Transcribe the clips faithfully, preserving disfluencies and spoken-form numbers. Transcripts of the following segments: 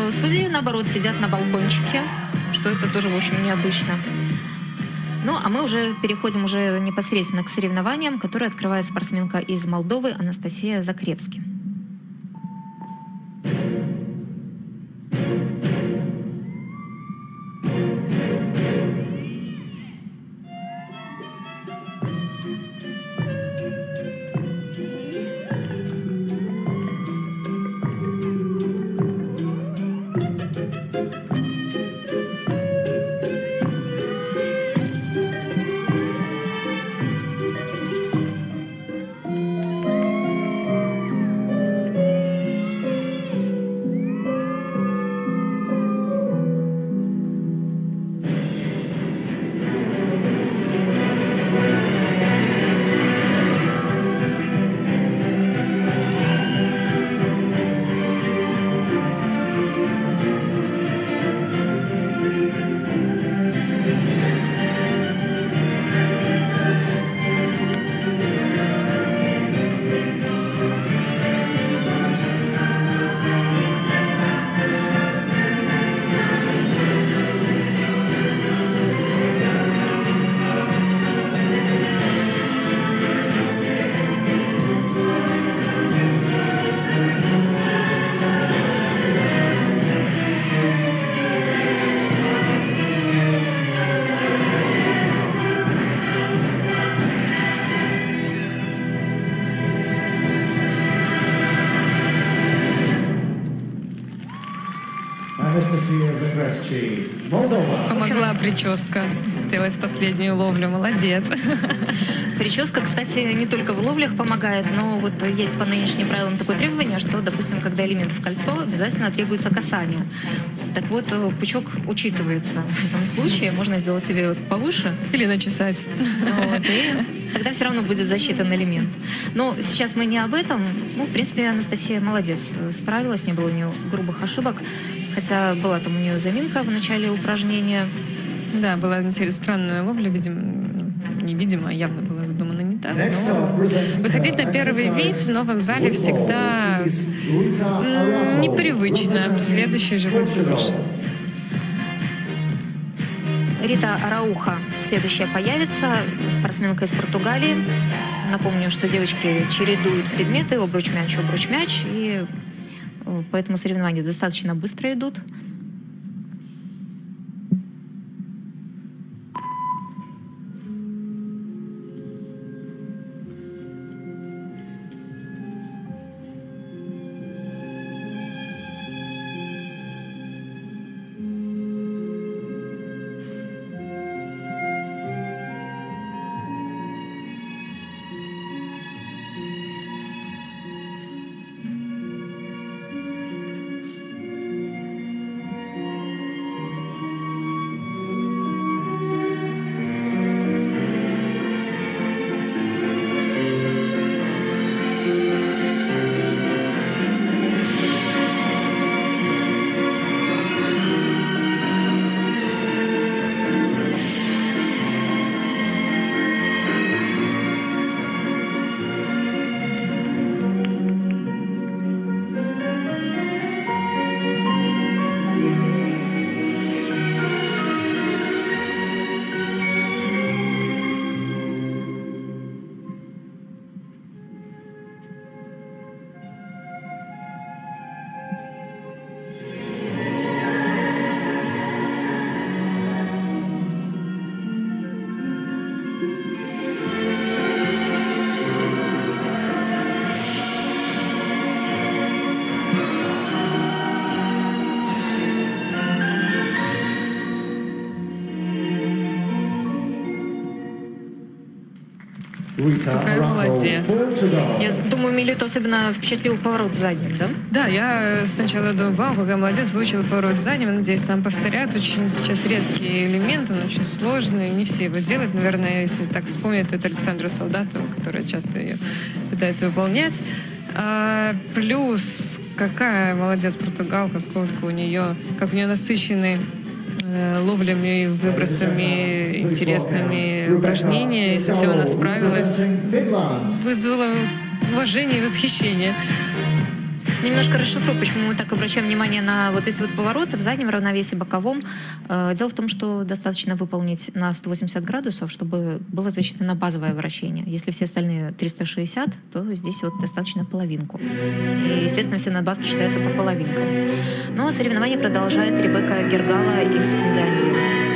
судьи, наоборот, сидят на балкончике, что это тоже, в общем, необычно. Ну, а мы уже переходим уже непосредственно к соревнованиям, которые открывает спортсменка из Молдовы Анастасия Закревски. Помогла прическа сделать последнюю ловлю. Молодец. Прическа, кстати, не только в ловлях помогает, но вот есть по нынешним правилам такое требование, что, допустим, когда элемент в кольцо, обязательно требуется касание. Так вот, пучок учитывается в этом случае. Можно сделать себе повыше. Или начесать. Вот, и тогда все равно будет засчитан элемент. Но сейчас мы не об этом. Ну, в принципе, Анастасия молодец. Справилась, не было у нее грубых ошибок. Хотя была там у нее заминка в начале упражнения. Да, была интересная, странная ловля, видимо, невидимо, явно была задумана не так. Но выходить на первый вид в новом зале всегда м, непривычно. Следующий же будет лучше. Рита Арауха следующая появится, спортсменка из Португалии. Напомню, что девочки чередуют предметы, обруч-мяч, обруч-мяч, и поэтому соревнования достаточно быстро идут. Какая молодец. Я думаю, Милиту особенно впечатлил поворот задним, да? Да, я сначала думала, вау, какая молодец, выучила поворот задним. Надеюсь, нам повторят. Очень сейчас редкий элемент, он очень сложный. Не все его делают. Наверное, если так вспомнить, то это Александра Солдатова, которая часто ее пытается выполнять. А, плюс, какая молодец португалка, сколько у нее, как у нее насыщенный ловлями, выбросами, интересными упражнениями, и совсем она справилась. Вызвала уважение и восхищение. Немножко расшифрую, почему мы так обращаем внимание на вот эти вот повороты в заднем равновесии, боковом. Дело в том, что достаточно выполнить на сто восемьдесят градусов, чтобы было засчитано базовое вращение. Если все остальные триста шестьдесят, то здесь вот достаточно половинку. И, естественно, все надбавки считаются по половинкам. Но соревнование продолжает Ребекка Гергала из Финляндии.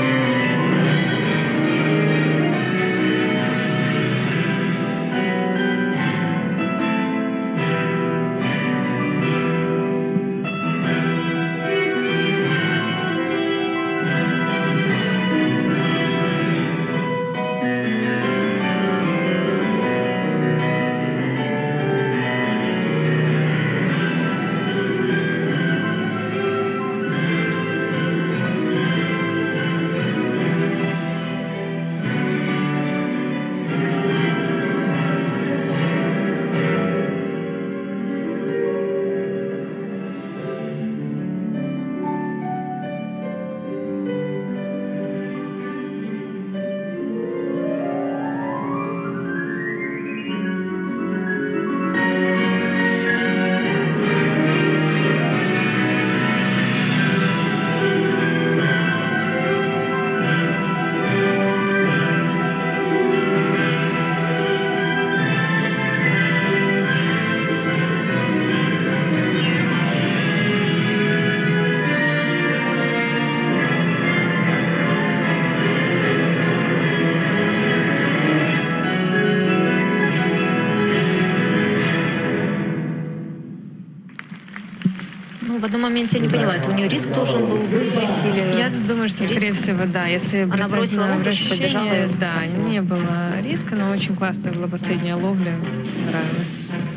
В одном моменте я не поняла, это у нее риск должен был выиграть или... Я думаю, что, риск? скорее всего, да. Если она бросила ловлю, побежала, да, не было риска, но очень классная была последняя ловля, нравилась.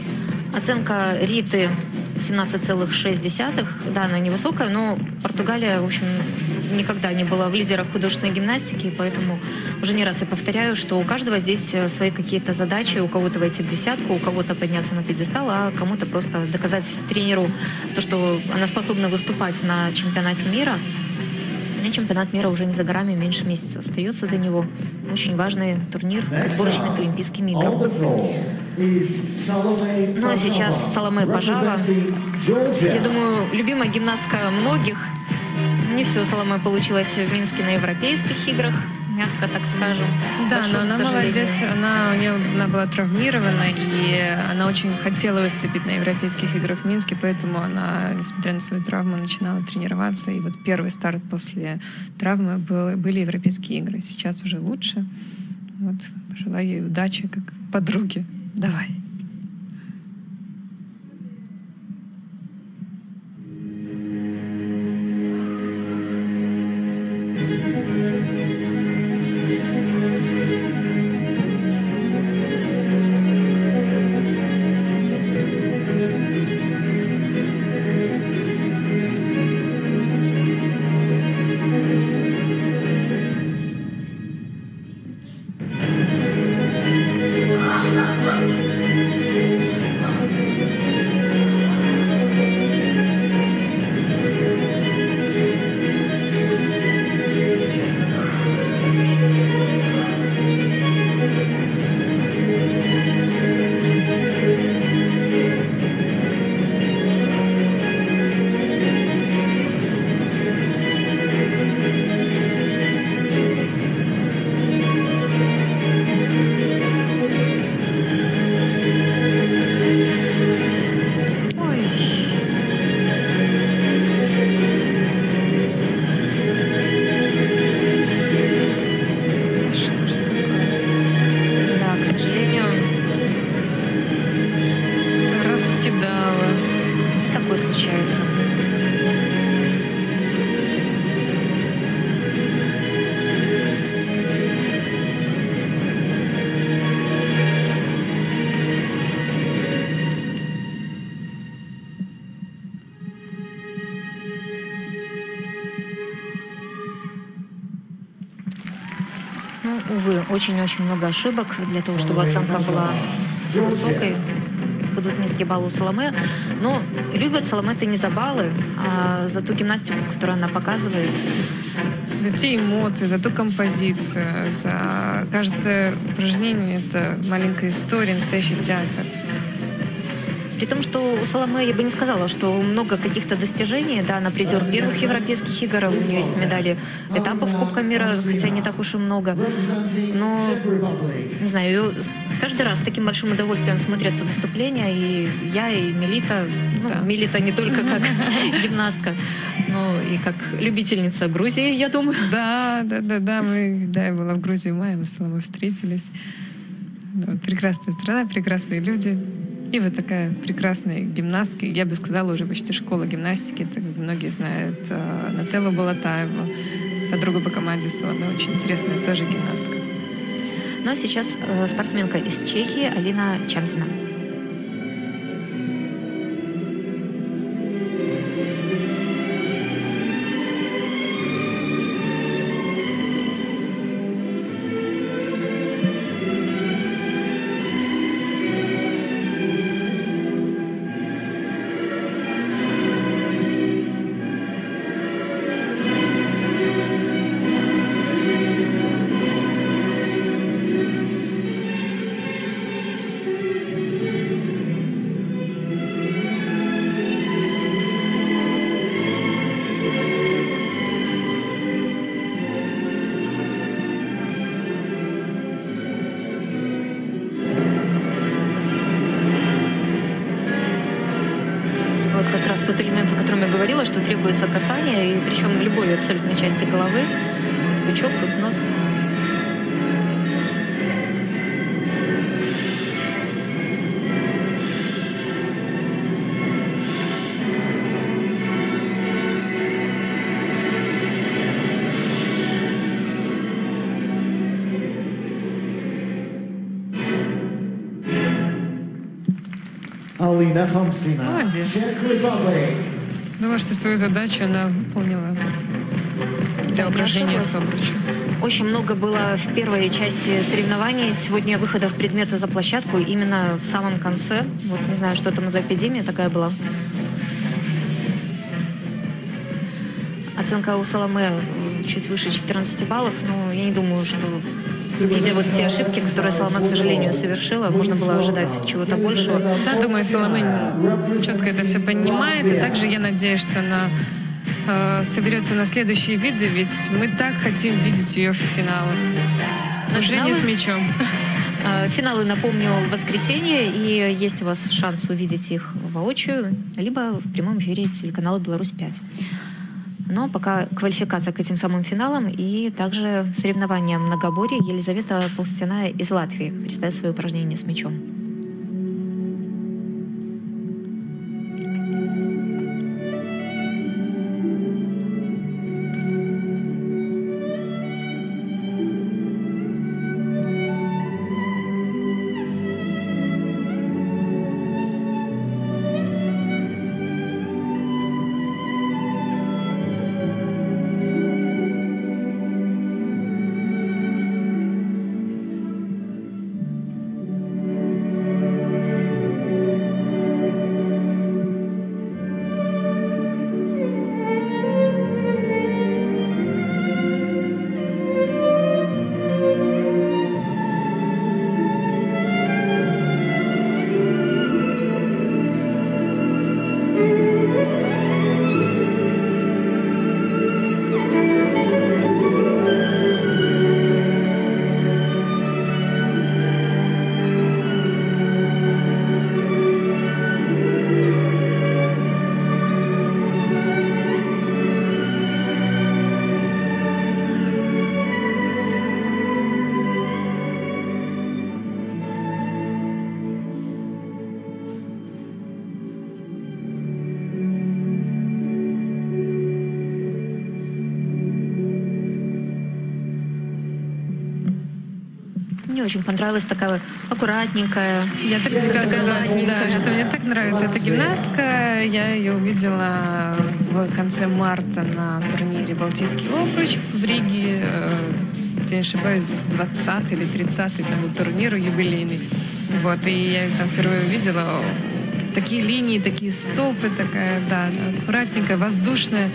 Оценка Риты семнадцать целых шесть десятых, да, она невысокая, но Португалия, в общем, никогда не была в лидерах художественной гимнастики, и поэтому уже не раз я повторяю, что у каждого здесь свои какие-то задачи, у кого-то войти в десятку, у кого-то подняться на пьедестал, а кому-то просто доказать тренеру то, что она способна выступать на чемпионате мира. И чемпионат мира уже не за горами, меньше месяца остается до него. Очень важный турнир, отборочный к Олимпийским играм. Ну а сейчас Саломе Пожава. Я думаю, любимая гимнастка многих. Не все Саломе получилось в Минске на Европейских играх, мягко так скажем. Да, большому, но она молодец, она, у нее, она была травмирована, и она очень хотела выступить на Европейских играх в Минске, поэтому она, несмотря на свою травму, начинала тренироваться. И вот первый старт после травмы был, были Европейские игры. Сейчас уже лучше. Вот, пожелаю ей удачи, как подруге. Давай. случается. Ну, увы, очень-очень много ошибок для того, чтобы оценка была высокой. Будут низкие баллы у Саломе. Но любят Саломе-то не за баллы, а за ту гимнастику, которую она показывает. За те эмоции, за ту композицию, за каждое упражнение. Это маленькая история, настоящий театр. При том, что у Саломе, я бы не сказала, что много каких-то достижений. Да, она призер первых европейских игр, у нее есть медали этапов Кубка мира, хотя не так уж и много. Но, не знаю, ее каждый раз с таким большим удовольствием смотрят выступления, и я, и Мелита. Ну, да. Мелита не только как гимнастка, но и как любительница Грузии, я думаю. Да, да, да, да. Мы, да, я была в Грузии в мае, мы с Саломой встретились. Вот, прекрасная страна, прекрасные люди. И вот такая прекрасная гимнастка. Я бы сказала, уже почти школа гимнастики. Так, многие знают э, Нателлу Балатаеву, подруга по команде Саломе, очень интересная тоже гимнастка. Ну а сейчас э, спортсменка из Чехии Алина Чамзина. Как раз тот элемент, о котором я говорила, что требуется касание, и причем любой абсолютно части головы. Вот пучок, вот нос. Алина Чамзина. Молодец. Думаю, что свою задачу она выполнила для упражнения с обручем. Очень много было в первой части соревнований. Сегодня выходов предмета за площадку именно в самом конце. Вот не знаю, что там за эпидемия такая была. Оценка у Саломе чуть выше четырнадцати баллов, но я не думаю, что, видя вот те ошибки, которые Саломе, к сожалению, совершила, можно было ожидать чего-то большего. Да, думаю, Саломе четко это все понимает, и также я надеюсь, что она э, соберется на следующие виды, ведь мы так хотим видеть ее в финалах. Но уже не с мячом. Финалы, напомню, в воскресенье, и есть у вас шанс увидеть их воочию, либо в прямом эфире телеканала «Беларусь пять». Но пока квалификация к этим самым финалам и также соревнования в многоборье. Елизавета Полстяная из Латвии представит свои упражнения с мячом. Мне очень понравилась такая аккуратненькая. Я так хотела сказать, да, что мне так нравится эта гимнастка. Я ее увидела в конце марта на турнире «Балтийский обруч» в Риге. Если не ошибаюсь, двадцатый или тридцатый там, турнир юбилейный. Вот, и я там впервые увидела такие линии, такие стопы, такая, да, аккуратненькая, воздушная.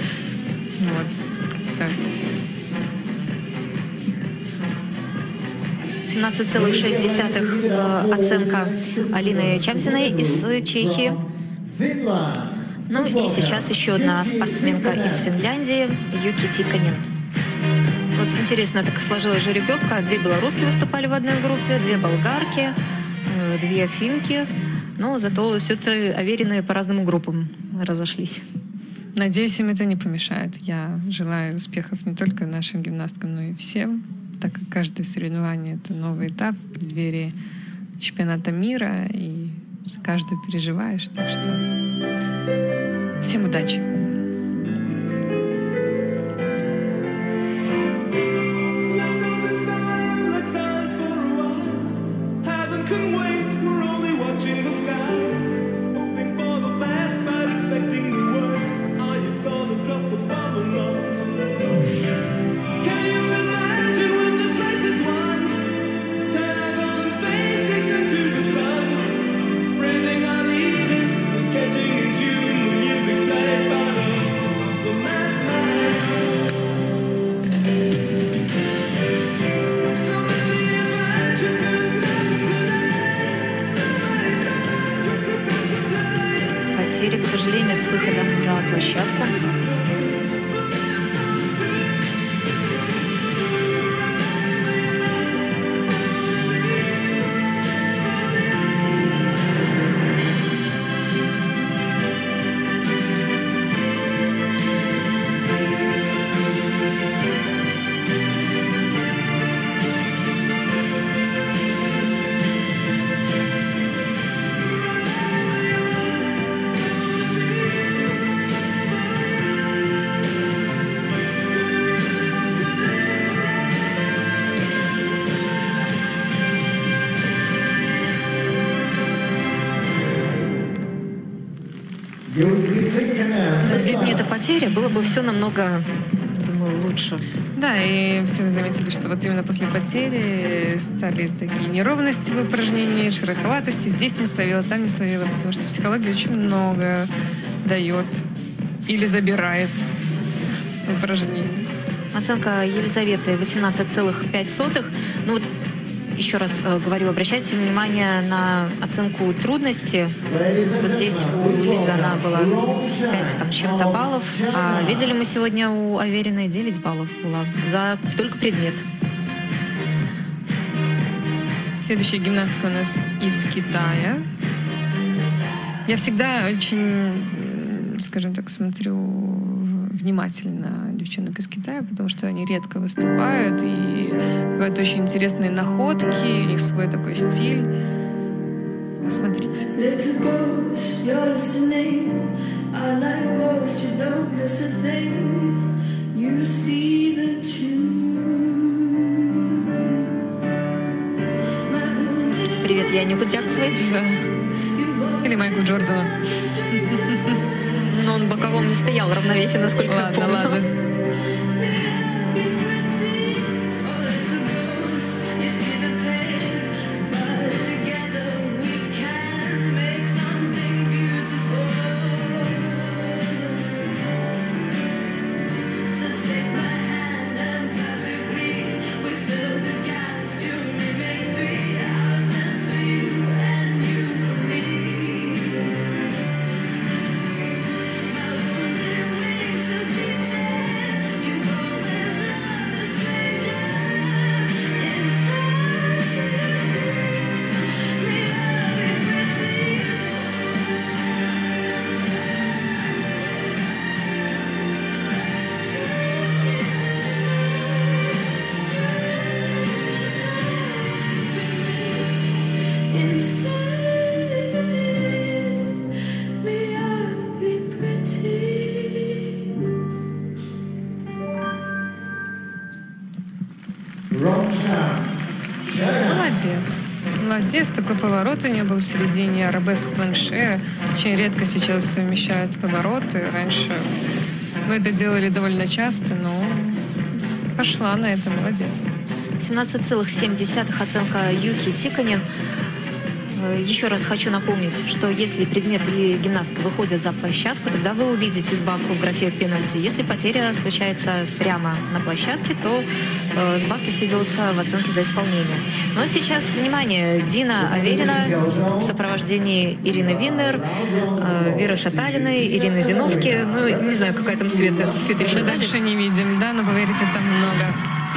Вот, как-то. семнадцать целых шесть десятых оценка Алины Чапзиной из Чехии. Ну и сейчас еще одна спортсменка из Финляндии, Юки Тиканен. Вот интересно, так сложилась жеребьевка. Две белоруски выступали в одной группе, две болгарки, две финки. Но зато все это аверины по разным группам разошлись. Надеюсь, им это не помешает. Я желаю успехов не только нашим гимнасткам, но и всем, так как каждое соревнование — это новый этап в преддверии чемпионата мира, и за каждую переживаешь. Так что всем удачи! К сожалению, с выходом за площадку. Если бы не эта потеря, было бы все намного, думаю, лучше. Да, и все вы заметили, что вот именно после потери стали такие неровности в упражнении, шероховатости. Здесь не словила, там не словила, потому что психология очень много дает или забирает упражнений. Оценка Елизаветы восемнадцать целых пять сотых. Ну вот еще раз э, говорю, обращайте внимание на оценку трудности. Вот здесь у Лизы она была пять там, чем-то баллов, а видели мы сегодня у Авериной девять баллов была за только предмет. Следующая гимнастка у нас из Китая. Я всегда очень, скажем так, смотрю внимательно девчонок из Китая, потому что они редко выступают, и бывают очень интересные находки, у них свой такой стиль. Смотрите. Привет, Яне Кудрявцевой. Да. Или Майклу Джордану. Но он боковом не стоял в равновесии, насколько я помню. Ладно, ладно. Молодец. Молодец. Такой поворот у нее был в середине, арабеск планше. Очень редко сейчас совмещают повороты. Раньше мы это делали довольно часто, но пошла на это. Молодец. семнадцать целых семь десятых оценка Юки Тиканен. Еще раз хочу напомнить, что если предмет или гимнастка выходят за площадку, тогда вы увидите сбавку в графе пенальти. Если потеря случается прямо на площадке, то э, сбавки все делаются в оценке за исполнение. Но сейчас, внимание, Дина Аверина в сопровождении Ирины Виннер, э, Веры Шаталиной, Ирины Зиновки. Ну, не знаю, какая там Света. Света еще сзади. Дальше не видим, да, но поверьте, там много.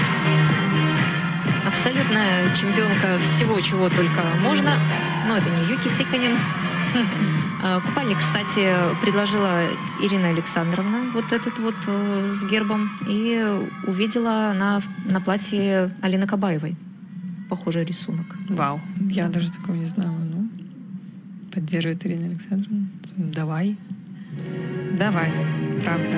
Абсолютная чемпионка всего, чего только можно. Но это не Юки Тиконен. Купальник, кстати, предложила Ирина Александровна, вот этот вот э, с гербом. И увидела она на платье Алины Кабаевой. Похожий рисунок. Вау, я даже такого не знала. Ну, поддерживает Ирина Александровна. Давай. Давай, правда.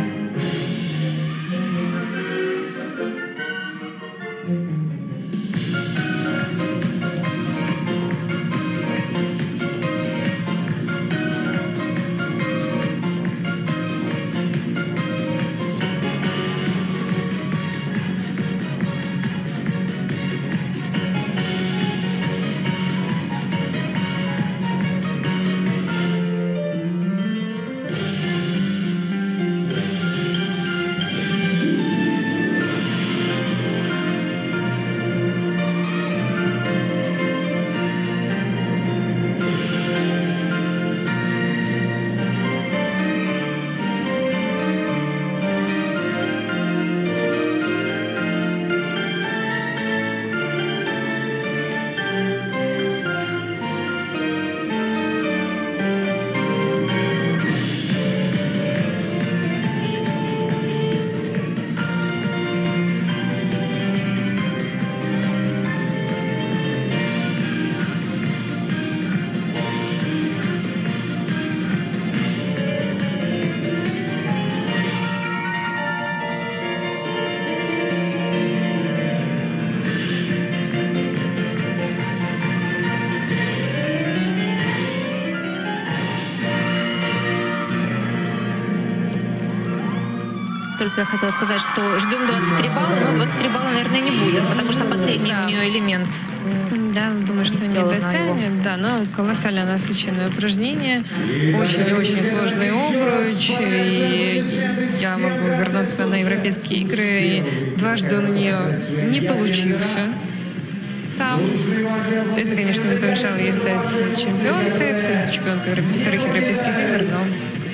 Только я хотела сказать, что ждем двадцать три балла, но двадцать три балла, наверное, не будет, потому что последний да. у нее элемент. Да, думаю, что не, не дотянет. Да, но колоссально насыщенное упражнение. Очень и очень сложный обруч. И я могу вернуться на европейские игры. И дважды он у нее не получился. Сам. Это, конечно, не помешало ей стать чемпионкой, абсолютно чемпионкой вторых европейских игр, но...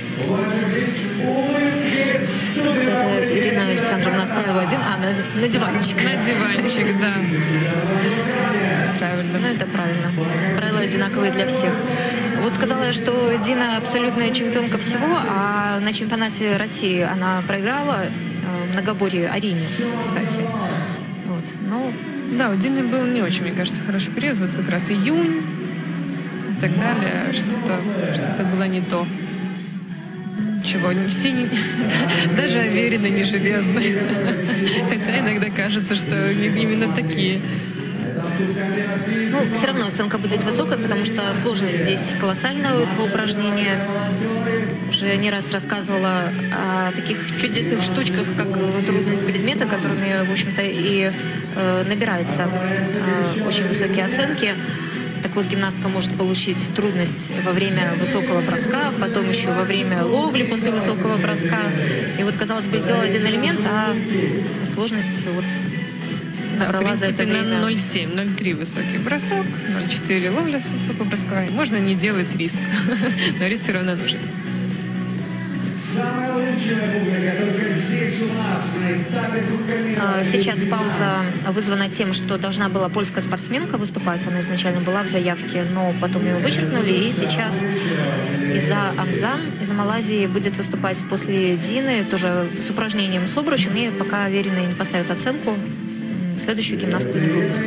Это Ирина Александровна отправила один, а на, на диванчик. На диванчик, да. Правильно. Ну, это правильно. Правила одинаковые для всех. Вот сказала я, что Дина абсолютная чемпионка всего, а на чемпионате России она проиграла в многоборье Арине, кстати. Вот. Ну, да, у Дины был не очень, мне кажется, хороший период. Вот как раз июнь и так далее. Что-то, что-то было не то. Чего? Все не... Даже Аверины не железные. Хотя иногда кажется, что именно такие. Ну, все равно оценка будет высокая, потому что сложность здесь колоссальная у этого упражнения. Уже не раз рассказывала о таких чудесных штучках, как трудность предмета, которыми, в общем-то, и э, набирается э, очень высокие оценки. Так вот, гимнастка может получить трудность во время высокого броска, потом еще во время ловли после высокого броска. И вот, казалось бы, сделал один элемент, а сложность вот набрала да, в принципе, за это время. На ноль целых семь ноль три высокий бросок, ноль целых четыре ловля с высокого броска. И можно не делать риск, но риск все равно нужен. Сейчас пауза вызвана тем, что должна была польская спортсменка выступать. Она изначально была в заявке, но потом ее вычеркнули. И сейчас Иза Амзан из Малайзии будет выступать после Дины, тоже с упражнением с обручем. И пока Аверина не поставит оценку, следующую гимнастку не выпустят.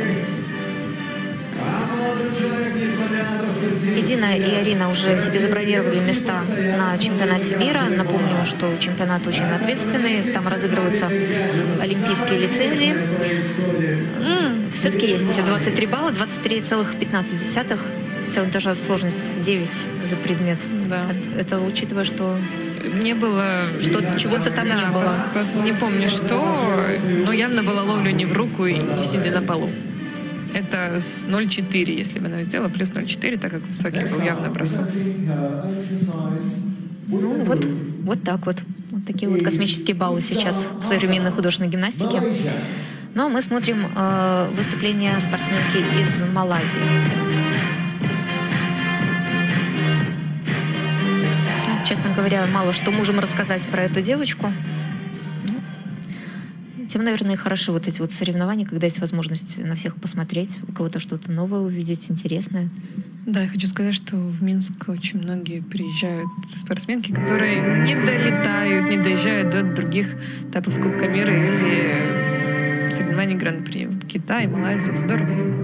И Дина, и Арина уже себе забронировали места на чемпионате мира. Напомню, что чемпионат очень ответственный. Там разыгрываются олимпийские лицензии. Все-таки есть двадцать три балла, двадцать три целых пятнадцать десятых. Хотя даже сложность девять за предмет. Да. Это учитывая, что не было... что чего-то там да, не было. Не помню, что, но явно была ловля не в руку и не сидя на полу. Это с ноль четыре, если бы она сделала, плюс ноль четыре, так как высокий был явно бросок. Ну, вот, вот так вот. Вот такие вот космические баллы сейчас в современной художественной гимнастике. Но мы смотрим э, выступление спортсменки из Малайзии. Ну, честно говоря, мало что можем рассказать про эту девочку. Ну, тем, наверное, и хороши вот эти вот соревнования, когда есть возможность на всех посмотреть, у кого-то что-то новое увидеть, интересное. Да, я хочу сказать, что в Минск очень многие приезжают спортсменки, которые не долетают, не доезжают до других этапов Кубка мира или соревнований Гран-при. Вот Китай, Малайзия, здорово.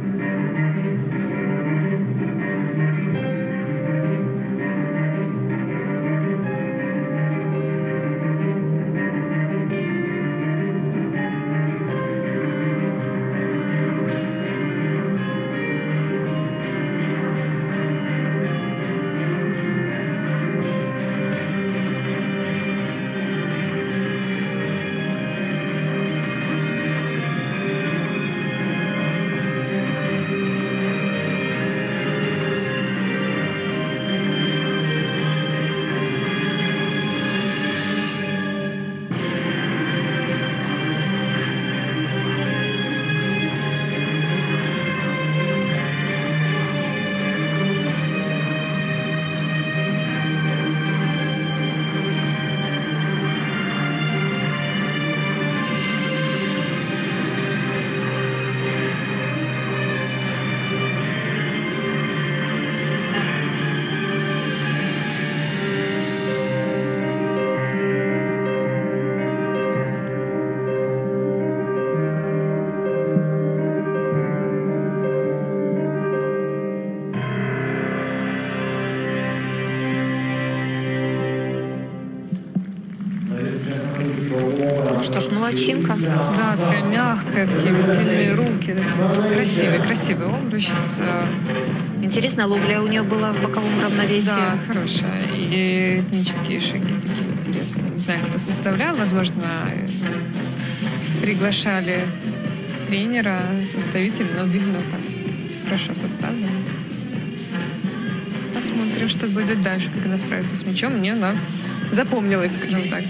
Ну что ж, молодчинка. Да, такая мягкая, такие длинные руки. Красивый, красивый обруч. С... Интересная ловля у нее была в боковом равновесии. Да, хорошая. И этнические шаги такие интересные. Не знаю, кто составлял. Возможно, приглашали тренера, составителя, но видно так хорошо составлено. Посмотрим, что будет дальше, как она справится с мячом. Мне она запомнилась, скажем так.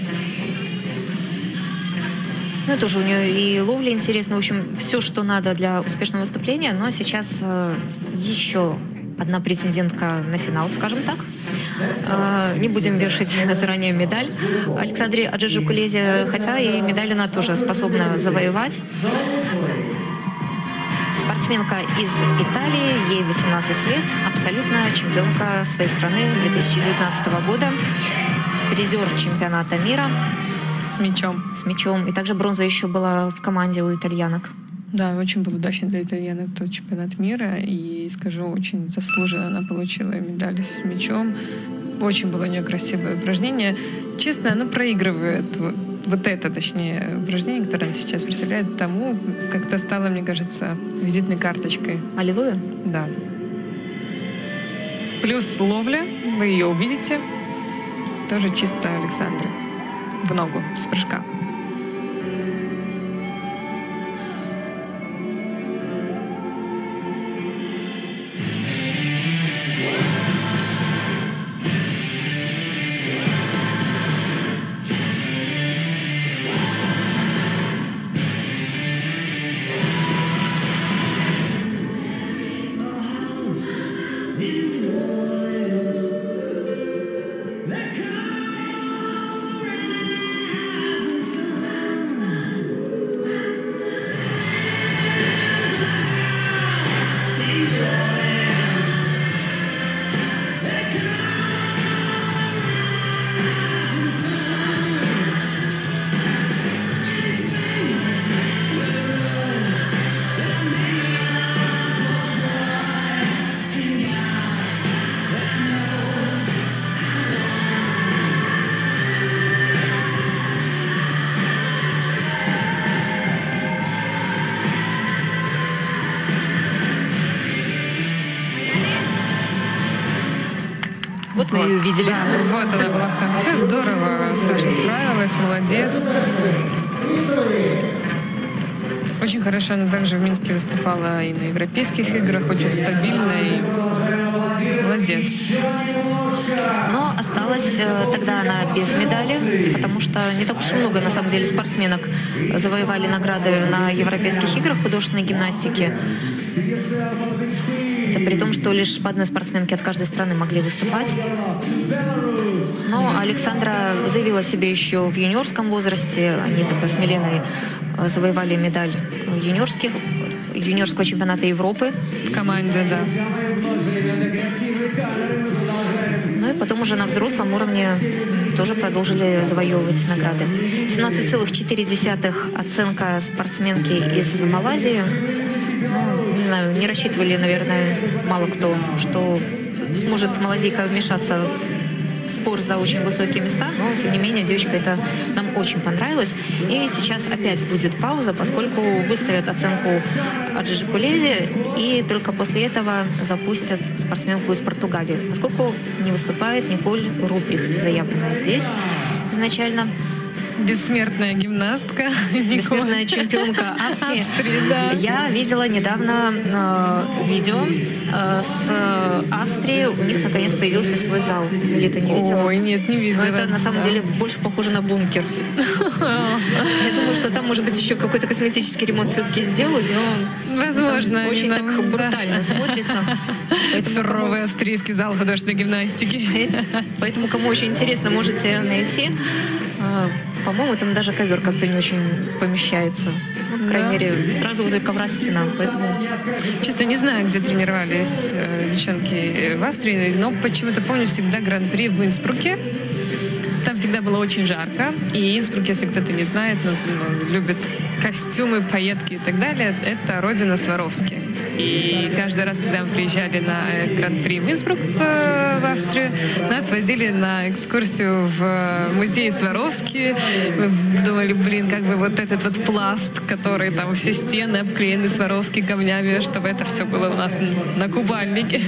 Ну, тоже у нее и ловля интересная. В общем, все, что надо для успешного выступления. Но сейчас э, еще одна претендентка на финал, скажем так. Э, не будем вешать заранее медаль Александре Аджиджукулезе, хотя и медаль она тоже способна завоевать. Спортсменка из Италии, ей восемнадцать лет, абсолютная чемпионка своей страны две тысячи девятнадцатого года, призер чемпионата мира. С мячом. С мячом. И также бронза еще была в команде у итальянок. Да, очень был удачный для итальянок тот чемпионат мира. И, скажу, очень заслуженно она получила медаль с мячом. Очень было у нее красивое упражнение. Честно, она проигрывает вот, вот это, точнее, упражнение, которое она сейчас представляет, тому, как-то стало, мне кажется, визитной карточкой. Аллилуйя? Да. Плюс ловля, вы ее увидите, тоже чисто Александры. В ногу с прыжка. Вот мы ее увидели. Да, вот она была в конце. Здорово. Саша справилась. Молодец. Очень хорошо она также в Минске выступала и на европейских играх, очень стабильно и молодец. Но осталась тогда она без медали, потому что не так уж и много, на самом деле, спортсменок завоевали награды на европейских играх художественной гимнастики. Это при том, что лишь по одной спортсменке от каждой страны могли выступать. Но Александра заявила себе еще в юниорском возрасте. Они тогда с Миленой завоевали медаль юниорских, юниорского чемпионата Европы. В команде, да. Ну и потом уже на взрослом уровне тоже продолжили завоевывать награды. семнадцать целых четыре десятых оценка спортсменки из Малайзии. Ну, не знаю, не рассчитывали, наверное, мало кто, что сможет малазийка вмешаться в спор за очень высокие места, но, тем не менее, девочка это нам очень понравилась. И сейчас опять будет пауза, поскольку выставят оценку Аджиджи Кулезе, и только после этого запустят спортсменку из Португалии, поскольку не выступает Николь Руприхт, заявленная здесь изначально. Бессмертная гимнастка. Бессмертная чемпионка Австрии. Австрии, да. Я видела недавно э, видео э, с Австрии. У них наконец появился свой зал. Или ты не видела? Ой, нет, не видела. Но это на самом да. деле больше похоже на бункер. Я думаю, что там, может быть, еще какой-то косметический ремонт все-таки сделают, но возможно, очень так брутально смотрится. Суровый австрийский зал художественной гимнастики. Поэтому, кому очень интересно, можете найти. По-моему, там даже ковер как-то не очень помещается. Ну, по крайней да. мере, сразу возле ковра стена. Поэтому... Честно, не знаю, где тренировались э, девчонки в Австрии, но почему-то помню всегда гран-при в Инспруке. Там всегда было очень жарко. И Инспрук, если кто-то не знает, но, но любит костюмы, пайетки и так далее, это родина Сваровски. И каждый раз, когда мы приезжали на гран-при в Инспрук в Австрию, нас возили на экскурсию в музей Сваровски. Мы думали, блин, как бы вот этот вот пласт, который там все стены обклеены Сваровски камнями, чтобы это все было у нас на купальнике.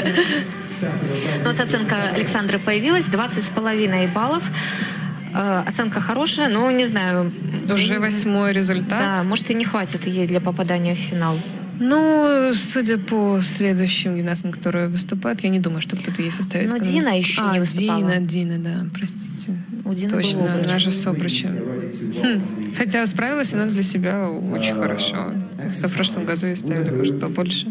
Ну, вот оценка Александры появилась, двадцать с половиной баллов. Оценка хорошая, но не знаю. Уже восьмой результат. Да, может и не хватит ей для попадания в финал. Ну, судя по следующим гимнастам, которые выступают, я не думаю, что кто-то ей составит. Но Дина еще а, не выступала. Дина, Дина, да, простите. У Дины точно, наша Собрача. Хм. Хотя справилась она для себя очень хорошо. В прошлом году ей ставили, может, побольше.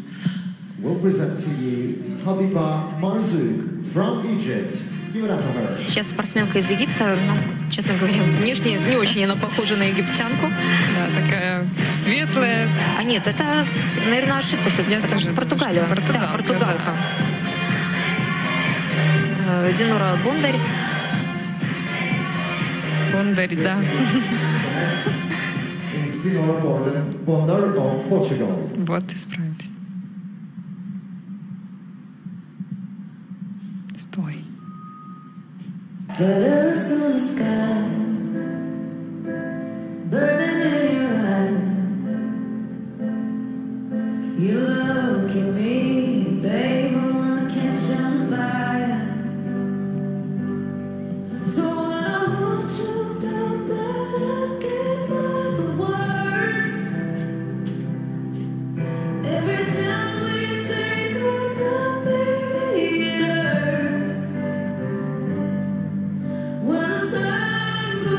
Сейчас спортсменка из Египта, ну, честно говоря, внешне не очень она похожа на египтянку. Да, такая светлая. А нет, это, наверное, ошибка все-таки, потому что Португалия. Португалка, да, португалка. Да. Динора Бондарь. Бондарь, да. Вот, исправились. Стой. Colors on the sky, burning in your eyes. You look at me, babe, I wanna catch on fire. So when I walk you down, I can't find the words. Every time we say goodbye, baby, it hurts. When the sun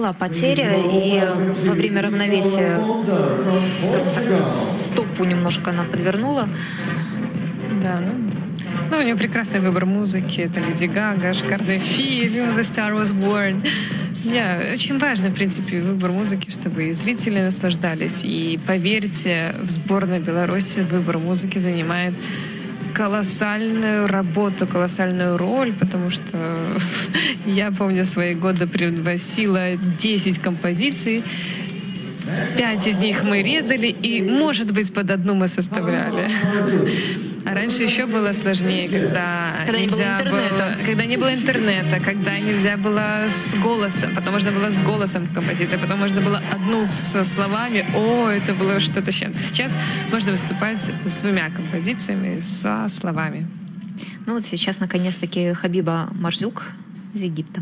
была потеря, и во время равновесия, скажем так, стопу немножко она подвернула. Да, ну, ну, у нее прекрасный выбор музыки. Это Леди Гага, шикарный фильм «The Star Was Born». Yeah, очень важно, в принципе, выбор музыки, чтобы и зрители наслаждались. И поверьте, в сборной Беларуси выбор музыки занимает колоссальную работу, колоссальную роль, потому что я помню свои годы привносила десять композиций, пять из них мы резали, и, может быть, под одну мы составляли. А раньше еще было сложнее, когда, когда нельзя не было интернета. было, когда не было интернета, когда нельзя было с голосом, потом можно было с голосом композиция, потом можно было одну со словами. О, это было что-то с чем-то. Сейчас можно выступать с двумя композициями со словами. Ну вот сейчас, наконец-таки, Хабиба Марзук из Египта.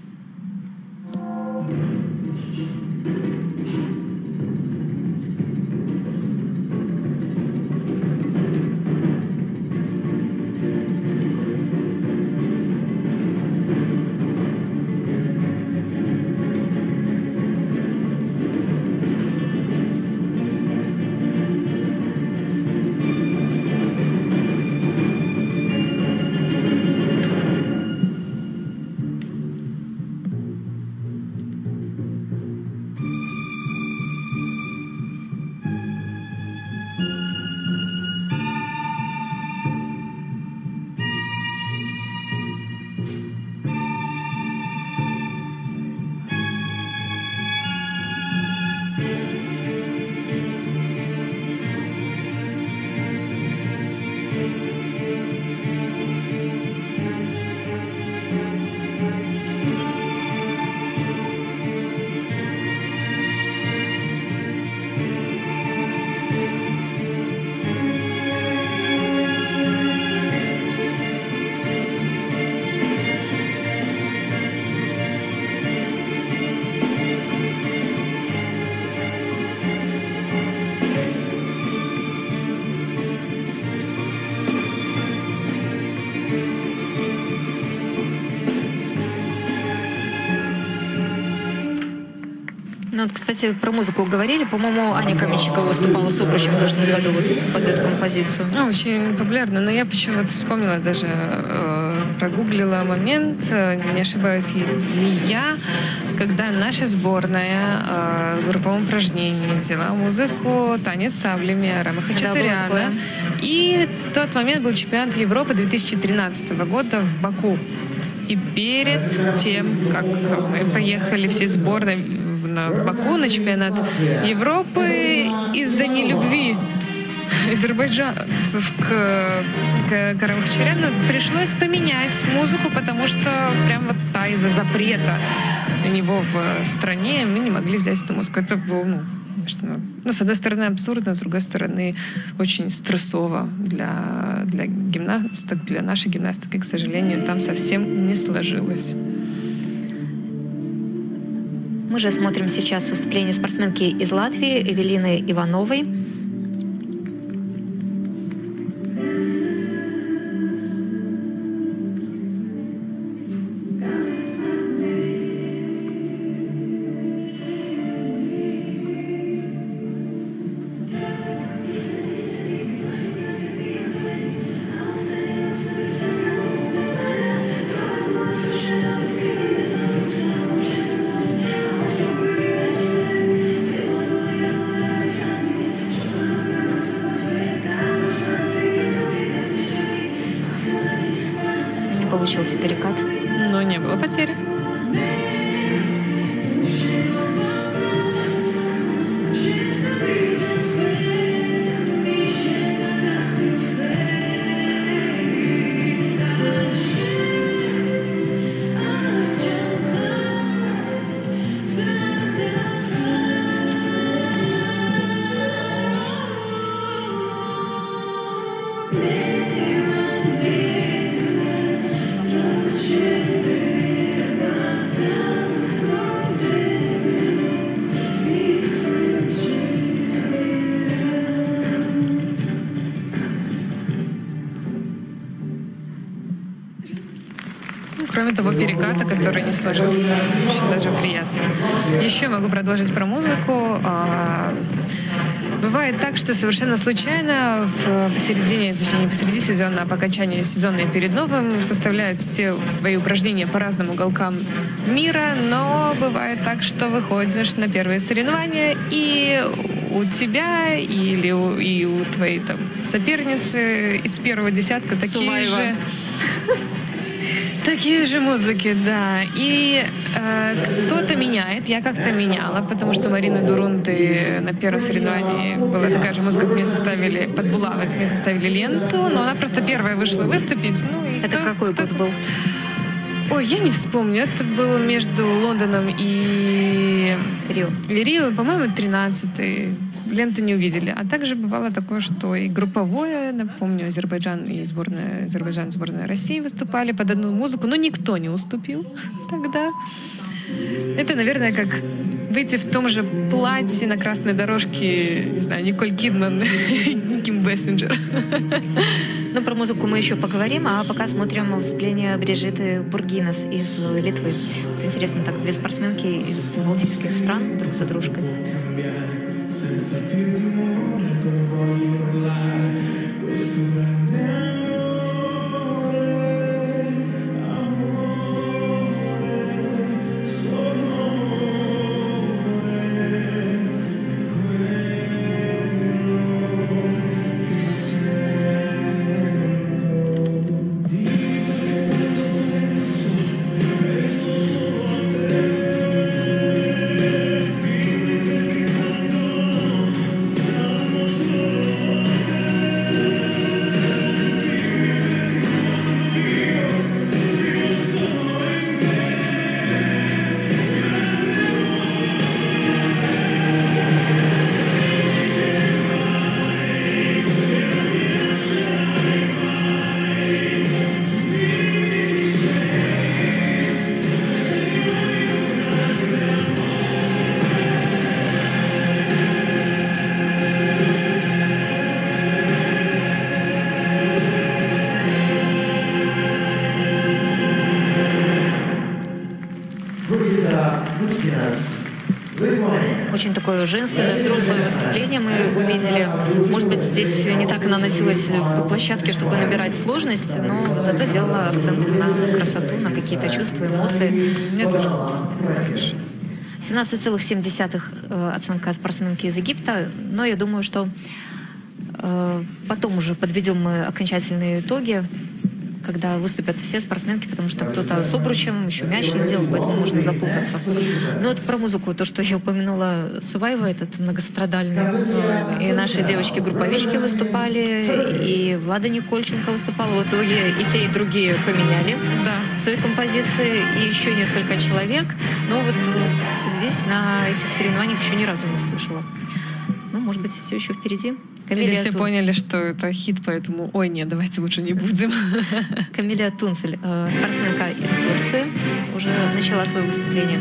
Ну вот, кстати, про музыку говорили. По-моему, Аня Каменщикова выступала с Обручем в прошлом году вот под эту композицию. А, очень популярно. Но я почему-то вспомнила, даже э, прогуглила момент, э, не ошибаюсь ли я, когда наша сборная э, в групповом упражнении взяла музыку «Танец с саблями» Арама Хачатуряна. И тот момент был чемпионат Европы две тысячи тринадцатого года в Баку. И перед тем, как мы поехали все сборные в Баку на чемпионат Европы, из-за нелюбви азербайджанцев к, к, к Араму Хачатуряну пришлось поменять музыку, потому что прям вот та из-за запрета у него в стране мы не могли взять эту музыку. Это было, ну, конечно, ну, с одной стороны абсурдно, с другой стороны очень стрессово для, для гимнасток, для нашей гимнастики, к сожалению, там совсем не сложилось. Мы же смотрим сейчас выступление спортсменки из Латвии Эвелины Ивановой. Получился перекат. Но не было потери. кроме того переката, который не сложился. Очень даже приятно. Еще могу продолжить про музыку. А, Бывает так, что совершенно случайно в посередине, точнее не посреди сезона, а по окончании сезона и перед новым составляют все свои упражнения по разным уголкам мира, но бывает так, что выходишь на первые соревнования, и у тебя или у, и у твоей там соперницы из первого десятка такие Сумаева. же... Такие же музыки, да. И э, кто-то меняет, я как-то меняла, потому что Марина Дурунты на первом соревновании была такая же музыка, как мне составили, под булавы, как мне составили ленту, но она просто первая вышла выступить. Ну, и Это кто- какой кто- год был? Ой, я не вспомню. Это было между Лондоном и Рио. и Рио, по-моему, тринадцатый. Ленту не увидели. А также бывало такое, что и групповое, напомню, Азербайджан и сборная Азербайджан, сборная России выступали под одну музыку, но никто не уступил тогда. Это, наверное, как выйти в том же платье на красной дорожке, не знаю, Николь Кидман и Ким Бессинджер. Ну, про музыку мы еще поговорим, а пока смотрим выступление Брижиты Бургинас из Литвы. Вот интересно, так две спортсменки из балтийских стран друг за дружкой. Senza più timore te voglio urlare questo grande amore, amore, solo amore, è quello che sento. Dimmi che tanto penso, penso solo a te. Dimmi perché quando amo solo a te. Dimmi perché quando vivo, vivo solo in te. Gurica Buckinas, Lithuania. Очень такое женственное, взрослое выступление мы увидели. Может быть, здесь не так она носилась по площадке, чтобы набирать сложность, но зато сделала акцент на красоту, на какие-то чувства, эмоции. Мне тоже. семнадцать целых семь десятых э, оценка спортсменки из Египта, но я думаю, что э, потом уже подведем мы окончательные итоги, когда выступят все спортсменки, потому что кто-то с обручем, еще мяч не делал, поэтому можно запутаться. Но вот про музыку, то, что я упомянула, Суваева, этот многострадальный, и наши девочки-групповички выступали, и Влада Никольченко выступала. В итоге и те, и другие поменяли Да. свои композиции, и еще несколько человек. Но вот э, здесь, на этих соревнованиях, еще ни разу не слышала. Ну, может быть, все еще впереди. Или Камилия, все Тун- поняли, что это хит, поэтому ой, нет, давайте лучше не будем. Камилия Тунцель, э, спортсменка из Турции, уже начала свое выступление.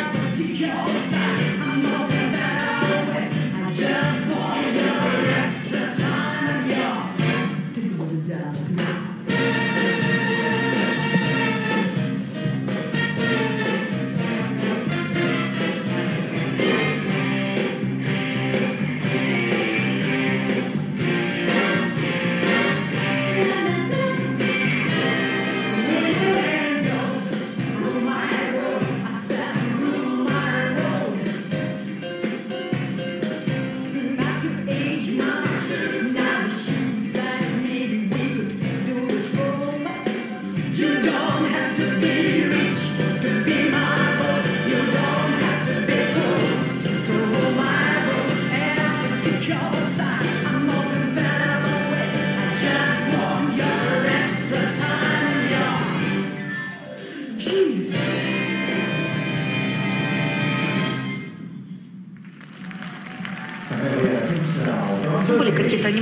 Just want your rest.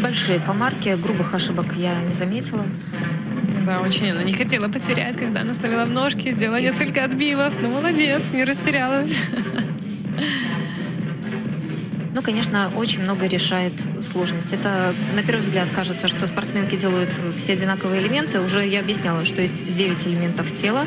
небольшие помарки, грубых ошибок я не заметила. Да, очень она не хотела потерять, когда она ставила в ножки, сделала несколько отбивов. Ну, молодец, не растерялась. Ну, конечно, очень много решает сложность. Это, на первый взгляд, кажется, что спортсменки делают все одинаковые элементы. Уже я объясняла, что есть девять элементов тела.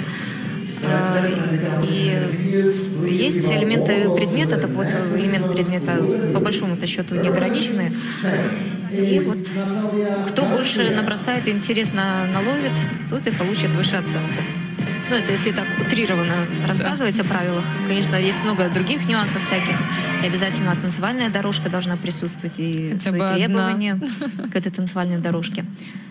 И есть элементы предмета, так вот, элемент предмета по большому-то счету не ограничены. И вот кто больше набросает и интересно наловит, тот и получит высшую оценку. Ну, это если так утрированно рассказывать да. о правилах. Конечно, есть много других нюансов всяких. И обязательно танцевальная дорожка должна присутствовать и хотя свои бы требования одна. К этой танцевальной дорожке.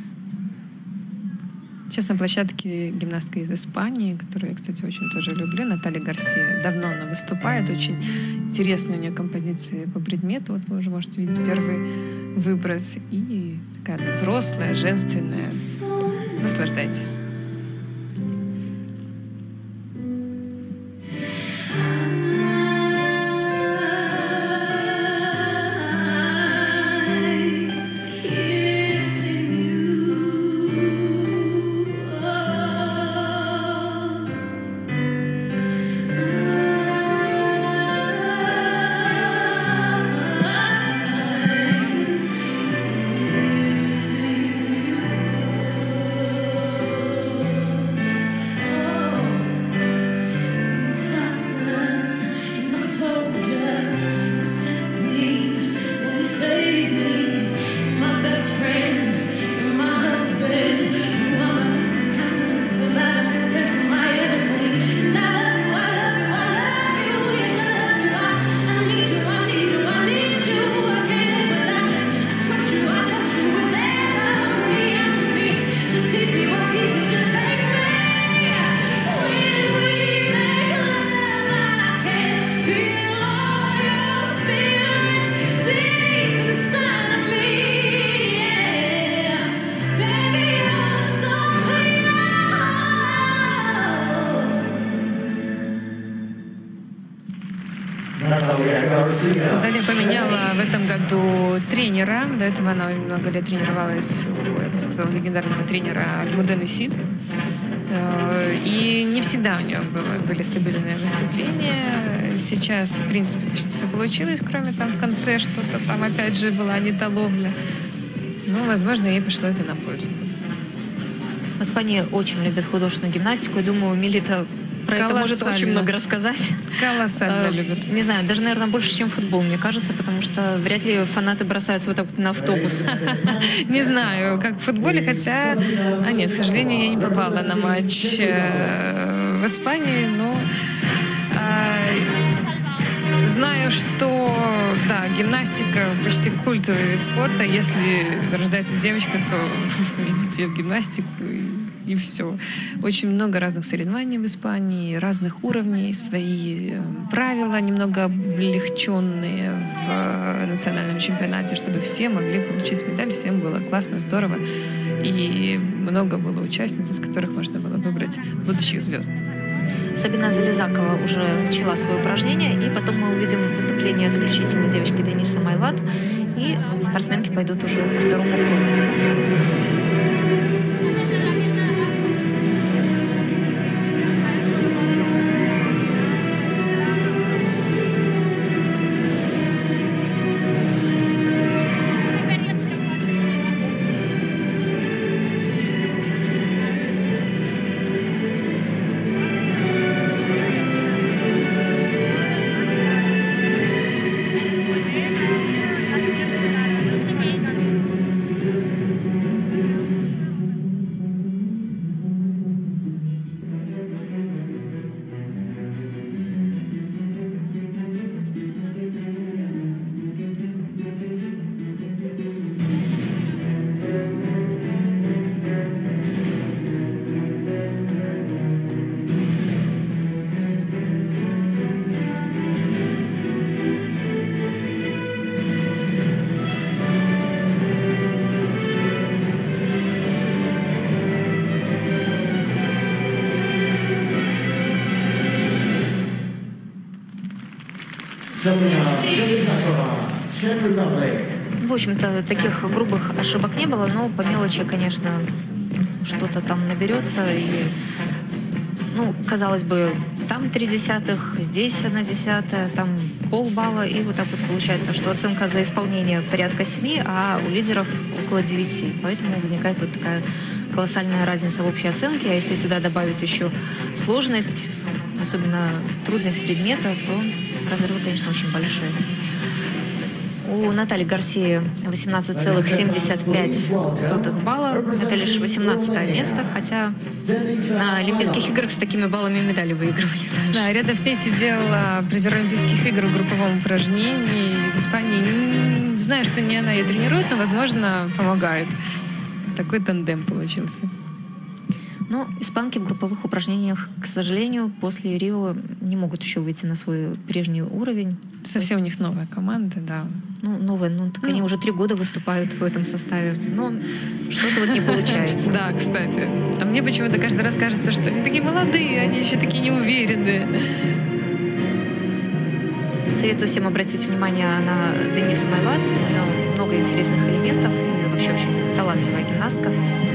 Сейчас на площадке гимнастка из Испании, которую я, кстати, очень тоже люблю, Наталья Гарсия. Давно она выступает, очень интересные у нее композиции по предмету. Вот вы уже можете видеть первый выброс. И такая взрослая, женственная. Наслаждайтесь. Наталья поменяла в этом году тренера. До этого она много лет тренировалась у, я бы сказала, легендарного тренера Мудены Сид. И не всегда у нее было, были стабильные выступления. Сейчас, в принципе, почти все получилось, кроме там в конце что-то там опять же была недоловля. Ну, возможно, ей пошло это на пользу. В Испании очень любят художественную гимнастику. Я думаю, Милита про это может очень много рассказать. Колоссально любят. Не знаю, даже, наверное, больше, чем футбол, мне кажется, потому что вряд ли фанаты бросаются вот так вот на автобус. Не знаю, как в футболе, хотя... А нет, к сожалению, я не попала на матч в Испании, но... Знаю, что, да, гимнастика почти культовый вид спорта. Если рождается девочка, то видите ее в гимнастику и, и все. Очень много разных соревнований в Испании, разных уровней, свои правила немного облегченные в национальном чемпионате, чтобы все могли получить медаль, всем было классно, здорово. И много было участниц, из которых можно было выбрать будущих звезд. Сабина Залезакова уже начала свое упражнение, и потом мы увидим выступление заключительной девочки Дениса Майлат, и спортсменки пойдут уже по второму кругу. в общем-то, таких грубых ошибок не было, но по мелочи, конечно, что-то там наберется. И, ну, казалось бы, там три десятых, здесь одна десятая, там полбалла. И вот так вот получается, что оценка за исполнение порядка семи, а у лидеров около девяти. Поэтому возникает вот такая колоссальная разница в общей оценке. А если сюда добавить еще сложность, особенно трудность предмета, то разрывы, конечно, очень большие. У Натальи Гарсии восемнадцать целых семьдесят пять сотых балла. Это лишь восемнадцатое место, хотя на Олимпийских играх с такими баллами медали выигрывали. Да, рядом с ней сидел а, призер Олимпийских игр в групповом упражнении из Испании. Не знаю, что не она ее тренирует, но, возможно, помогает. Такой тандем получился. Но испанки в групповых упражнениях, к сожалению, после Рио не могут еще выйти на свой прежний уровень. Совсем у них новая команда, да. Ну, новая, ну, так Ну. они уже три года выступают в этом составе. Но что-то вот не получается. Да, кстати. А мне почему-то каждый раз кажется, что они такие молодые, они еще такие неуверенные. Советую всем обратить внимание на Денису Майлат. У нее много интересных элементов. И вообще очень талантливая гимнастка.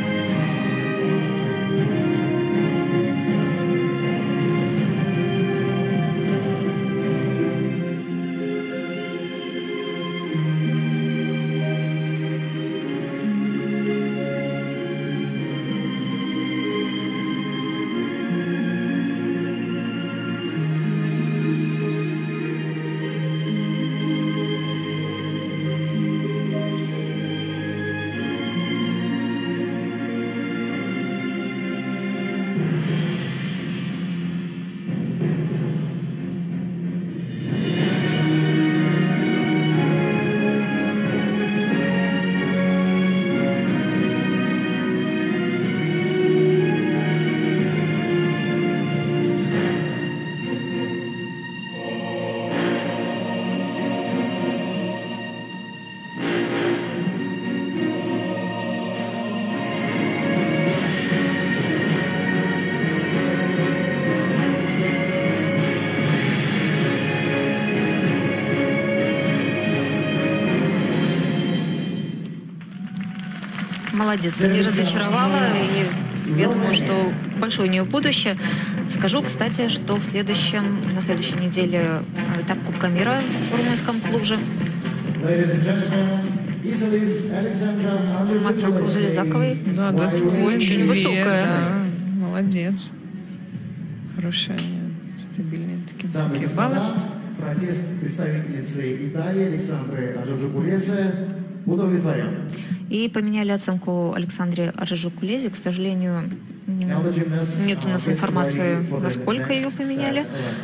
Молодец, не разочаровала. И я думаю, что большое у нее будущее. Скажу, кстати, что в следующем, на следующей неделе этап Кубка мира в румынском Клуже. Ladies and gentlemen, Italy's Alexandra Оценка у Залезаковой Да, двадцать очень две, высокая. да. Молодец. Хорошие, стабильные такие Дамы и высокие баллы. господа, протест представительницы Италии Александры Аджоджо-Кулезе удовлетворен. И поменяли оценку Александре Аджоджо-Кулезе. К сожалению, нет у нас информации, насколько ее поменяли.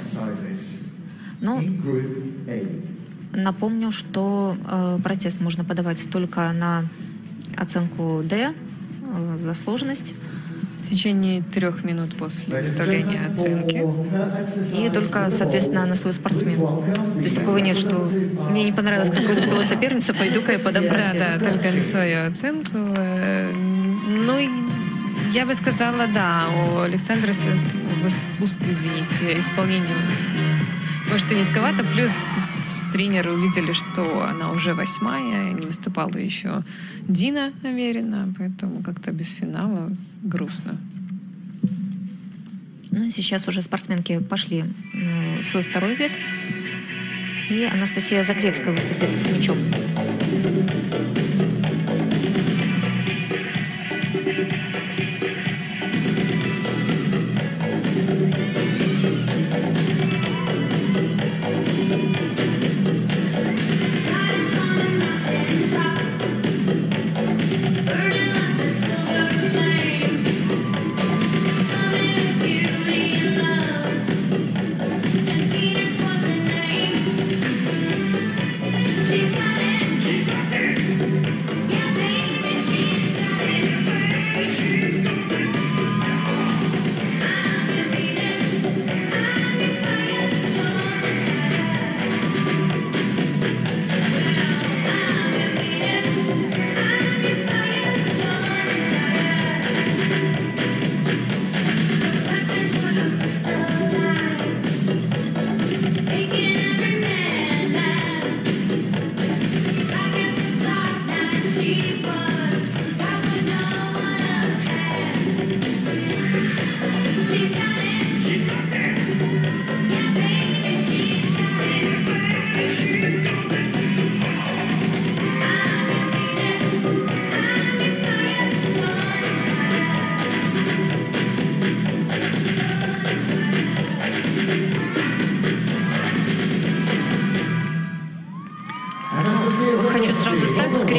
Но напомню, что э, протест можно подавать только на оценку D э, за сложность. В течение трех минут после выставления оценки. И только, соответственно, на свою спортсменку. То есть такого нет, что мне не понравилось, как выступила соперница, пойду-ка я подам Да, протест. да, только на свою оценку. Э, Ну, и я бы сказала, да, у Александра, с- с- извините, исполнение, может, и низковато, плюс тренеры увидели, что она уже восьмая, не выступала еще Дина Аверина, поэтому как-то без финала грустно. Ну, сейчас уже спортсменки пошли э, свой второй вид. И Анастасия Закревская выступит с мячом. She's got it, she's got it.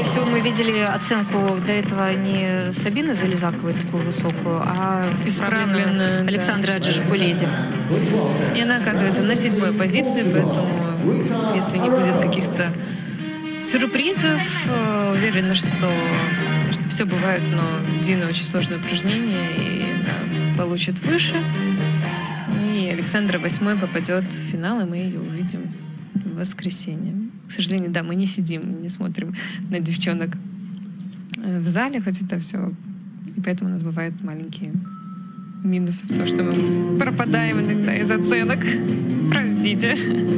скорее всего, мы видели оценку до этого не Сабины Зализаковой такую высокую, а Исправленную, исправленную да. Александра Джишкулези. И она оказывается на седьмой позиции, поэтому если не будет каких-то сюрпризов, э, уверена, что, что все бывает, но Дина очень сложное упражнение и да, получит выше. И Александра восьмой попадет в финал, и мы ее увидим в воскресенье. К сожалению, да, мы не сидим, не смотрим на девчонок в зале, хоть это все. И поэтому у нас бывают маленькие минусы в том, что мы пропадаем иногда из оценок. Простите.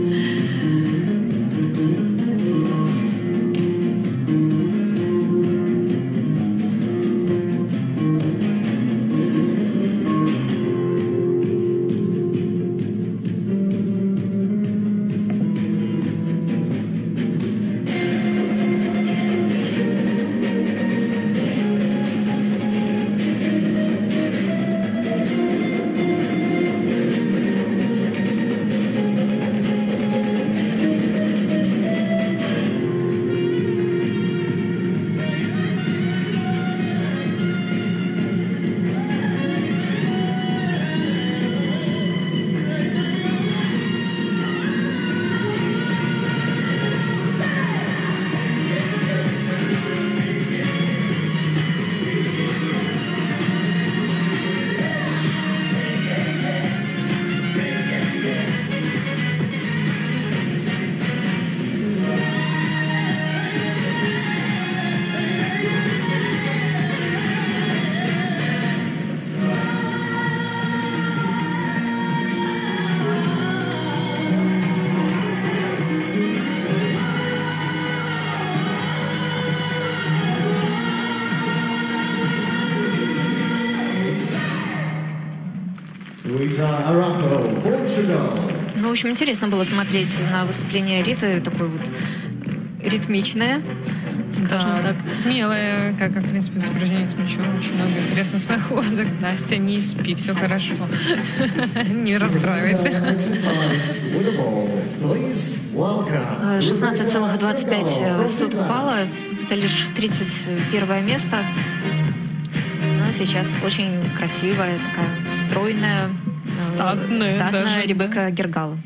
Rita Arango, Portugal. Ну, в общем, интересно было смотреть на выступление Риты, такое вот ритмичное, скажем Да, так. смелая, как, как в принципе, с упражнением с мячом. Очень много интересных находок. Настя, не спи, все хорошо. Не расстраивайся. Exercise with the ball. Please welcome. шестнадцать целых двадцать пять сотых балла. Это лишь тридцать первое место. Но сейчас очень красивая, такая стройная, э, Статная статная даже, Ребекка Гергала.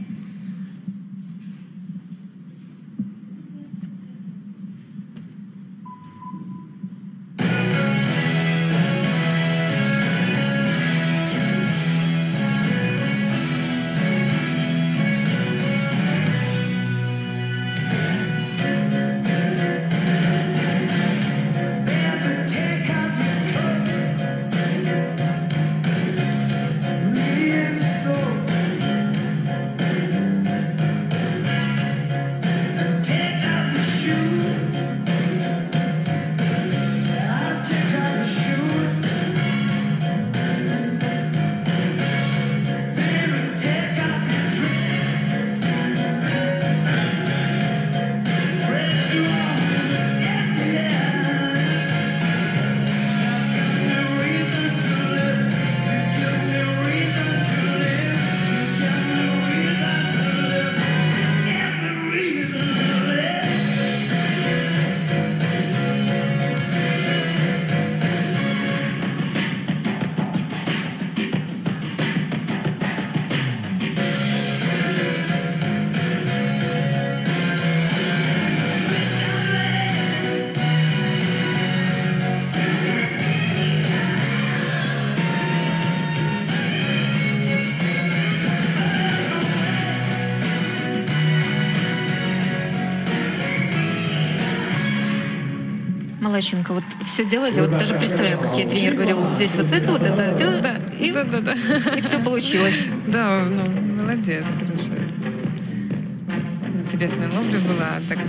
Малащенко, вот все делаете, вот даже представляю, как я тренер говорил, здесь вот это, вот это делаю, Да, и, да, да, да. и все получилось. Да, ну, молодец, хорошо. Интересная ловля была, так...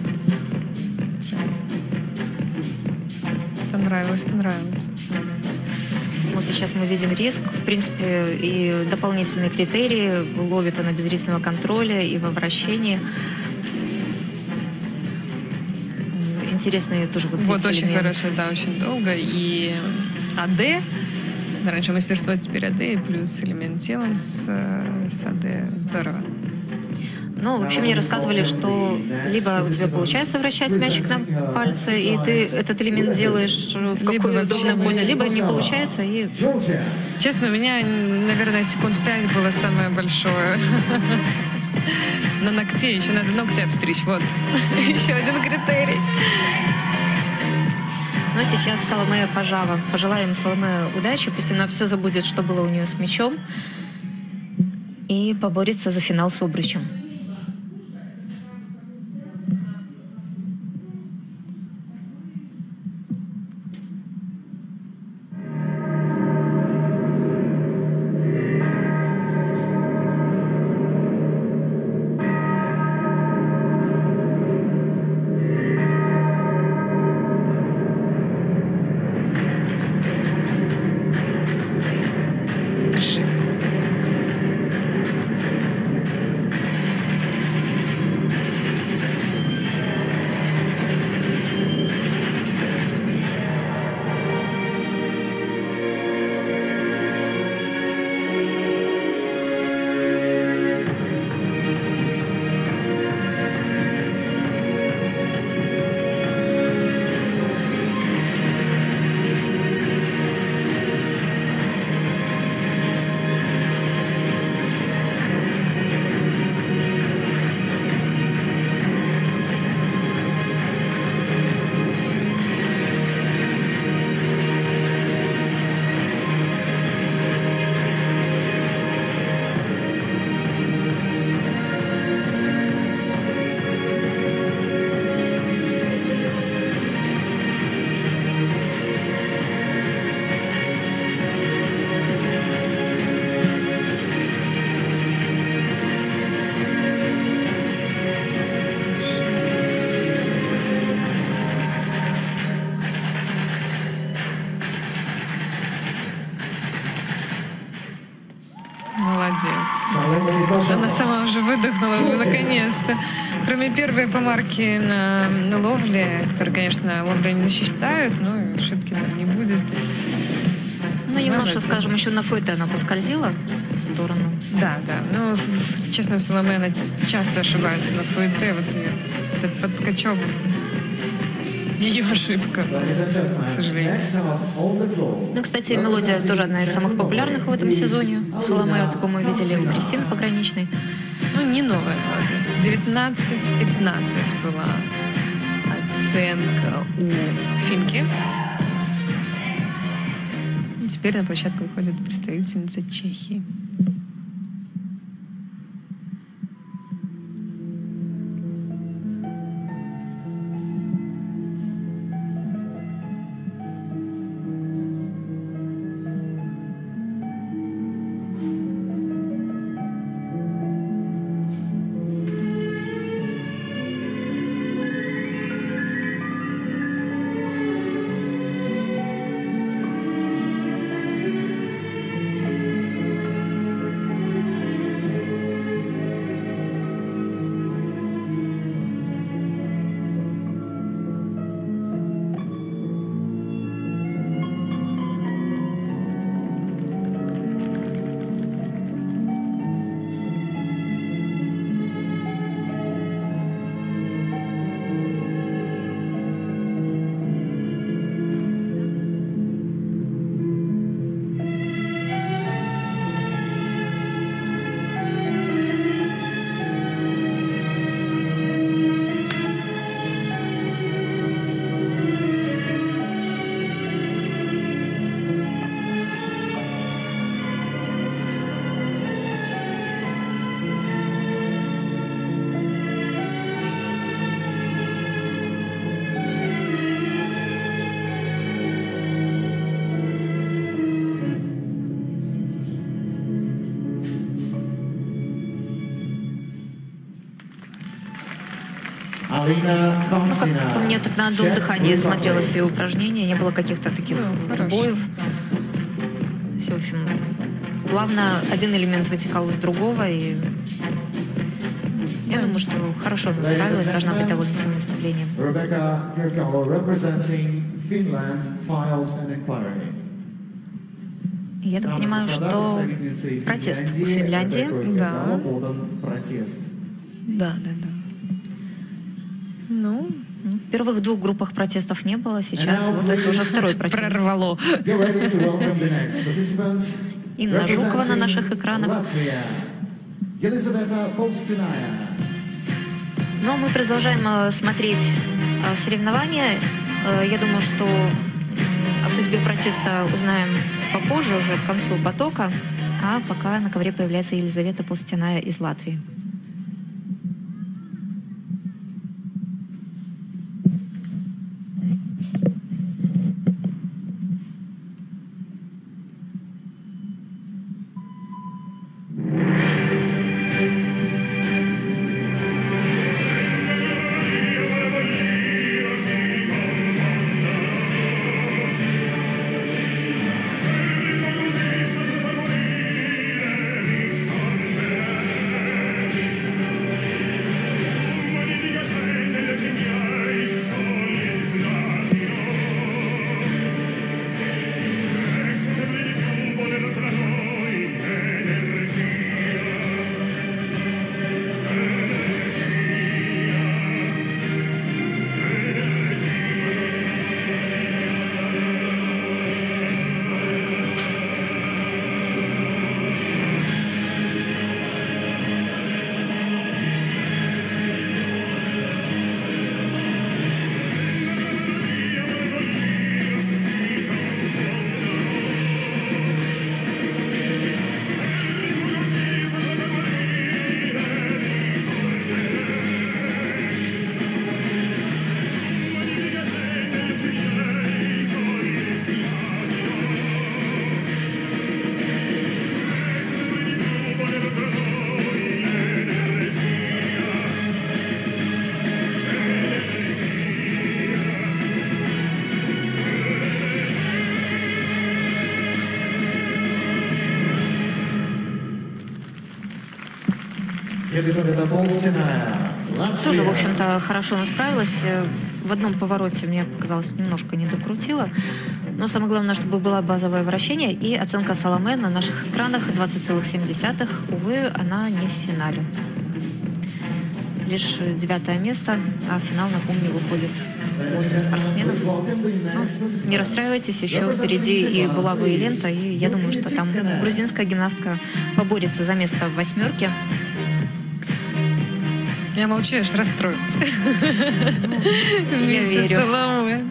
Понравилось, понравилось. Ну, сейчас мы видим риск, в принципе, и дополнительные критерии, ловит она без рискового контроля и во вращении. Интересные тоже вот здесь Вот очень элементы. хорошо, да, очень долго. И АД, раньше мастерство, теперь АД, и плюс элемент телом с, с АД. Здорово. Ну, вообще мне рассказывали, что либо у тебя получается вращать мячик на пальце, и ты этот элемент делаешь в Либо какой вообще удобной позе, либо не получается, и Georgia. Честно, у меня, наверное, секунд пять было самое большое. На ногте еще надо ногти обстричь. Вот. Еще один критерий. Но сейчас Соломея Пожава. Пожелаем Соломее удачи. Пусть она все забудет, что было у нее с мячом. И поборется за финал с обручем. Держи. Молодец. Она сама уже выдохнула, ну, наконец-то. Кроме первой помарки на, на ловле, которые, конечно, ловли не засчитают, но и ошибки там не будет. Ну, немножко, Молодец. скажем, еще на фойте она поскользила в сторону. Да, да. Но, в- честно, у Соломея она часто ошибается на фуэте. Вот ее этот подскочок. Ее ошибка, Ladies and gentlemen, к сожалению. next up on the floor. Ну, кстати, мелодия тоже одна из самых популярных в этом сезоне. У Соломея, такую мы видели у Кристины Пограничной. Ну, не новая мелодия. девятнадцать пятнадцать была оценка у финки. И теперь на площадку выходит представительница Чехии. Alina Ну, как Komsina. по мне, так на одном Czech дыхании Republic. смотрелось ее упражнение, не было каких-то таких Ну, сбоев. Все, в общем, плавно один элемент вытекал из другого, и я думаю, что хорошо она справилась, должна быть довольна своим выступлением. Rebecca Kirkalo representing Finland filed an inquiry. И я так понимаю, что протест в Финляндии. Да. Протест. Да, да, да. Ну, Ну, в первых двух группах протестов не было, сейчас And now, вот это уже ladies, второй протест. прорвало. Get ready to welcome the next participant. Инна Жукова на Representing наших экранах. Latvia, Елизавета Полстиная. Но мы продолжаем э, смотреть э, соревнования. Э, я думаю, что м, о судьбе протеста узнаем попозже, уже к концу потока. А пока на ковре появляется Елизавета Полстиная из Латвии. Елизавета Полстиная, Латвия. Тоже, в общем-то, хорошо она справилась. Э, В одном повороте, мне показалось, немножко не докрутила. Но самое главное, чтобы было базовое вращение. И оценка Саломе на наших экранах двадцать целых семь десятых. Увы, она не в финале. Лишь девятое место, а в финал, напомню, выходит восемь спортсменов. Ну, не расстраивайтесь, еще впереди и булава, и лента. И я думаю, что там грузинская гимнастка поборется за место в восьмерке. Я молчу, аж расстроилась. Я Вместе с верю. Саломе.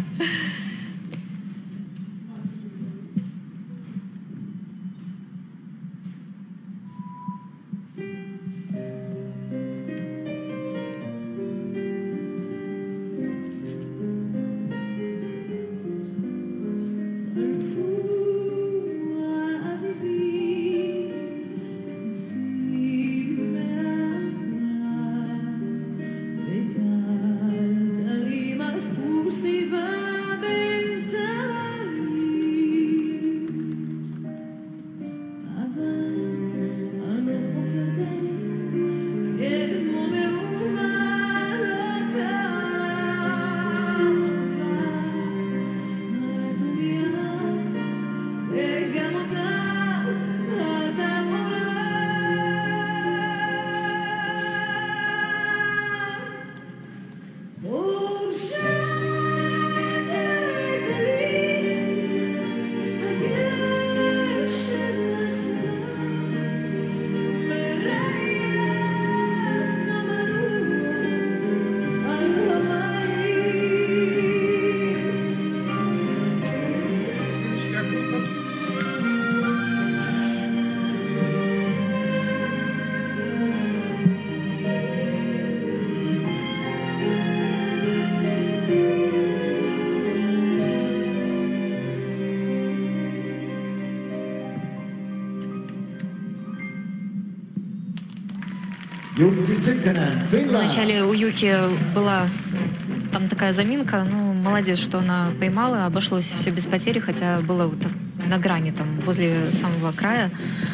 Вначале у Юки была там такая заминка, ну, молодец, что она поймала, обошлось все без потери, хотя было вот на грани, там, возле самого края.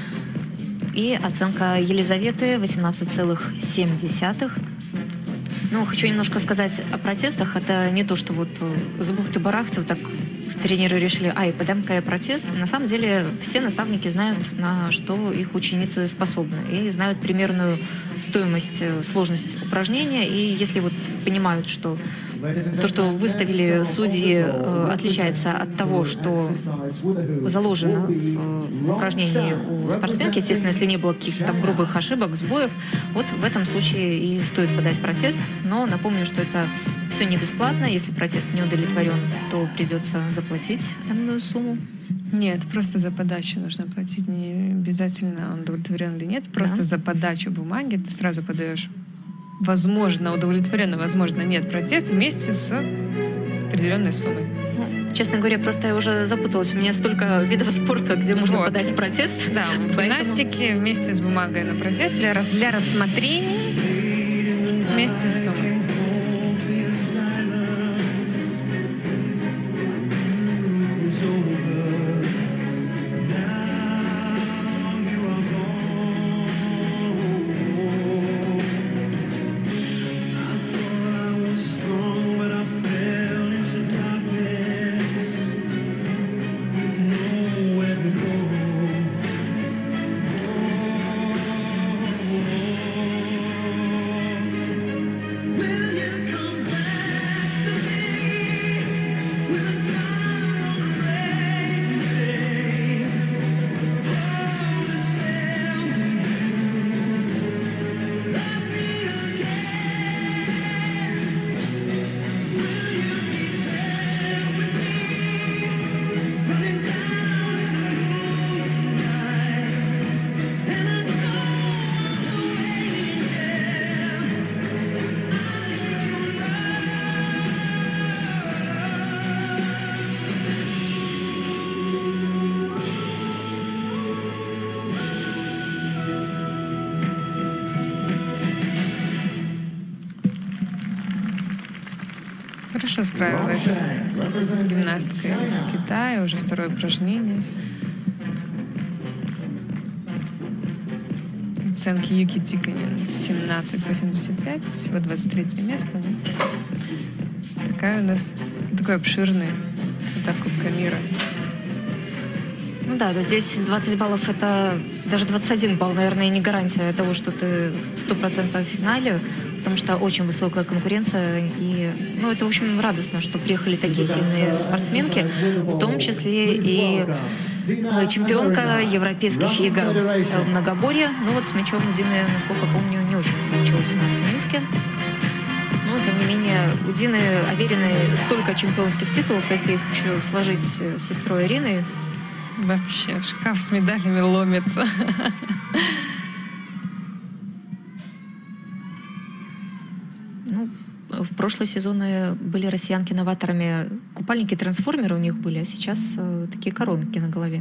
И оценка Елизаветы восемнадцать целых семь десятых. Ну, хочу немножко сказать о протестах. Это не то, что вот с бухты-барахты вот так тренеры решили, ай, подам-ка я протест. На самом деле все наставники знают, на что их ученицы способны. И знают примерную стоимость, сложность упражнения. И если вот понимают, что то, что выставили судьи, э, отличается от того, что заложено в упражнении у спортсменки, естественно, если не было каких-то там грубых ошибок, сбоев, вот в этом случае и стоит подать протест. Но напомню, что это все не бесплатно. Если протест не удовлетворен, то придется заплатить энную сумму. Нет, просто за подачу нужно платить. Не обязательно, он удовлетворен или нет. Просто Да. за подачу бумаги ты сразу подаешь. Возможно, удовлетворенно, возможно, нет протест вместе с определенной суммой. Ну, честно говоря, просто я уже запуталась. У меня столько видов спорта, где можно Вот. подать протест. Да, в Поэтому- гимнастике вместе с бумагой на протест для, рас- для рассмотрения вместе с суммой. Хорошо справилась гимнастка из Китая, уже второе упражнение. Оценки Юки Тиканен семнадцать восемьдесят пять, всего двадцать третье место. Ну, такая у нас, такой обширный этап Кубка мира. Ну да, то здесь двадцать баллов — это даже двадцать один балл, наверное, не гарантия того, что ты сто процентов в финале, потому что очень высокая конкуренция. И, ну, это, в общем, радостно, что приехали такие сильные спортсменки, в том числе и э, чемпионка европейских игр в многоборье. Ну вот с мячом у Дины, насколько помню, не очень получилось у нас в Минске. Но, тем не менее, у Дины уверены столько чемпионских титулов, если их еще сложить с сестрой Ириной. Вообще, шкаф с медалями ломится. Ну, в прошлые сезоны были россиянки новаторами. Купальники-трансформеры у них были, а сейчас э, такие коронки на голове.